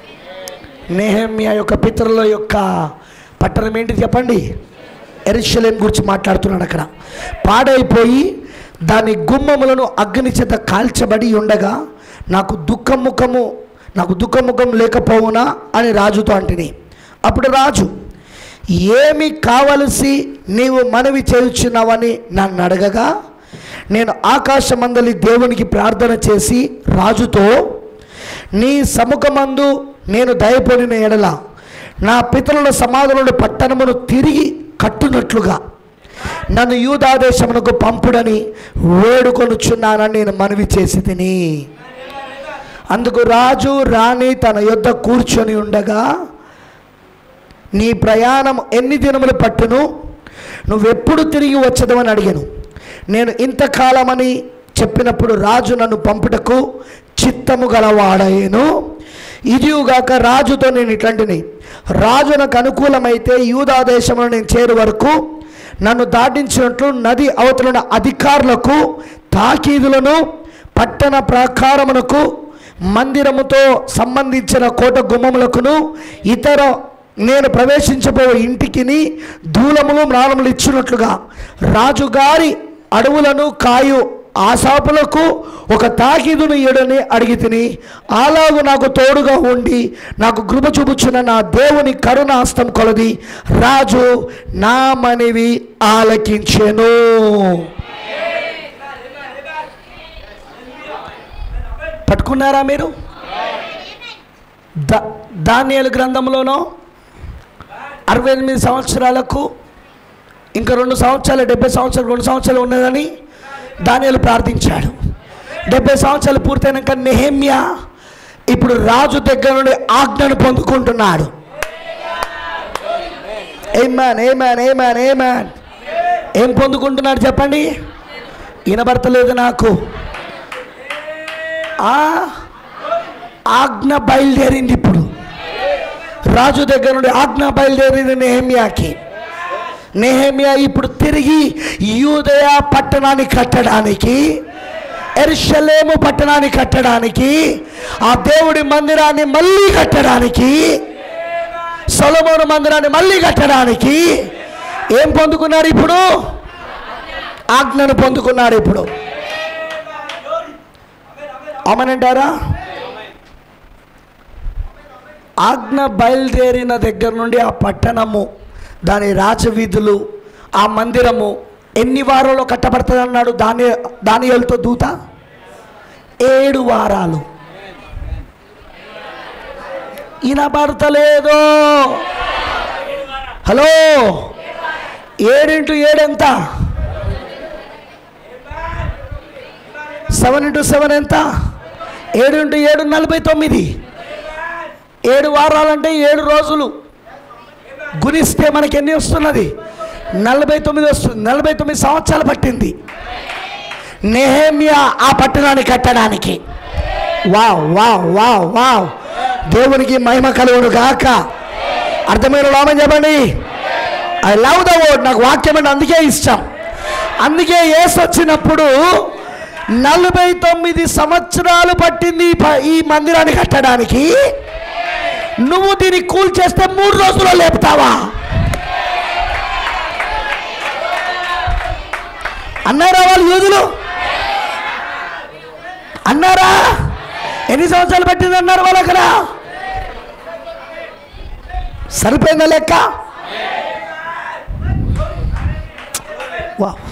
నెహెమ్యా యొక్క పితరుల యొక్క పట్టణం ఏంటి చెప్పండి? యెరూషలేము గురించి మాట్లాడుతున్నాడు. అక్కడ పాడైపోయి దాని గుమ్మములను అగ్ని చేత కాల్చబడి ఉండగా నాకు దుఃఖముఖము నాకు దుఃఖముఖం లేకపోవునా అని రాజుతో అంటిని. అప్పుడు రాజు, ఏమి కావలసి నీవు మనవి చేయుచున్నావని నన్ను అడగగా నేను ఆకాశమందలి దేవునికి ప్రార్థన చేసి రాజుతో, నీ సముఖమందు నేను దయపొడిన ఎడల నా పితరుల సమాధులను పట్టణమును తిరిగి కట్టునట్లుగా నన్ను యూదా దేశమునకు పంపుడని వేడుకొనుచున్నానని నేను మనవి చేసి తిని. అందుకు రాజు రాణి తన యొద్ద కూర్చొని ఉండగా, నీ ప్రయాణం ఎన్ని దినములు పట్టును, నువ్వెప్పుడు తిరిగి వచ్చదవని అడిగాను. నేను ఇంతకాలమని చెప్పినప్పుడు రాజు నన్ను పంపుటకు చిత్తము గలవాడయేను. ఇదిగాక రాజుతో నేను ఇట్లాంటిని, రాజు నాకు అనుకూలమైతే యూదా దేశంలో నేను చేరు వరకు నన్ను దాటించినట్లు నది అవతలున్న అధికారులకు తాకీదులను పట్టణ ప్రాకారమునకు మందిరముతో సంబంధించిన కోట గుమ్మములకును ఇతర నేను ప్రవేశించబోయే ఇంటికిని దూలములు మ్రాణములు ఇచ్చినట్లుగా రాజుగారి అడవులను కాయు ఆశాపులకు ఒక తాకీదును ఇయ్యడని అడిగి తిని, అలాగు నాకు తోడుగా ఉండి నాకు కృప చూపుచున్న నా దేవుని కరుణాస్తం కొలది రాజు నా మనవి ఆలకించెను. పట్టుకున్నారా మీరు? దా దానియేలు గ్రంథంలోనో అరవై ఎనిమిది సంవత్సరాలకు ఇంకా రెండు సంవత్సరాలు డెబ్బై సంవత్సరాలు రెండు సంవత్సరాలు ఉన్నదని దానియేలు ప్రార్థించాడు. డెబ్బై సంవత్సరాలు పూర్తయినాక నెహెమ్యా ఇప్పుడు రాజు దగ్గర నుండి ఆజ్ఞను పొందుకుంటున్నాడు. ఏమాన్ ఏమాన్ ఏమాన్ ఏమాన్ ఏం పొందుకుంటున్నాడు చెప్పండి? వినబడతలేదు నాకు. ఆ ఆజ్ఞ బయలుదేరింది. ఇప్పుడు రాజు దగ్గర నుండి ఆజ్ఞ బయలుదేరింది నెహెమ్యాకి. నెహెమ్యా ఇప్పుడు తిరిగి యూదయ పట్టణాన్ని కట్టడానికి, యెరూషలేము పట్టణాన్ని కట్టడానికి, ఆ దేవుడి మందిరాన్ని మళ్ళీ కట్టడానికి, సొలొమోను మందిరాన్ని మళ్ళీ కట్టడానికి ఏం పొందుకున్నారు? ఇప్పుడు ఆజ్ఞను పొందుకున్నాడు. ఇప్పుడు అమనంటారా? ఆజ్ఞ బయలుదేరిన దగ్గర నుండి ఆ పట్టణము, దాని రాజవీధులు, ఆ మందిరము ఎన్ని వారాల్లో కట్టబడుతుంది అన్నాడు దాని దానియేలుతో దూత? ఏడు వారాలు. వినబడతలేదు? హలో, ఏడింటూ ఏడు ఎంత? సెవెన్ ఇంటూ సెవెన్ ఎంత? ఏడు ఇంటూ ఏడు నలభై తొమ్మిది. ఏడు వారాలంటే ఏడు రోజులు గుణిస్తే మనకి ఎన్ని వస్తున్నది? నలభై తొమ్మిది వస్తుంది. నలభై తొమ్మిది సంవత్సరాలు పట్టింది నెహెమ్యా ఆ పట్టణాన్ని కట్టడానికి. వావ్ వావ్ వావ్ వావ్ దేవునికి మహిమ కలుగును గాక. అర్థమైన రామని చెప్పండి. I love the word. నాకు వాక్యం అంటే అందుకే ఇష్టం. అందుకే యేసు వచ్చినప్పుడు నలభై తొమ్మిది సంవత్సరాలు పట్టింది ఈ మందిరాన్ని కట్టడానికి. నువ్వు దీన్ని కూల్ చేస్తే మూడు రోజుల్లో లేపుతావా అన్నారా వాళ్ళు యూదులు? అన్నారా? ఎన్ని సంవత్సరాలు పట్టింది అన్నారు వాళ్ళు అక్కడ? సరిపోయిందా లెక్క? వా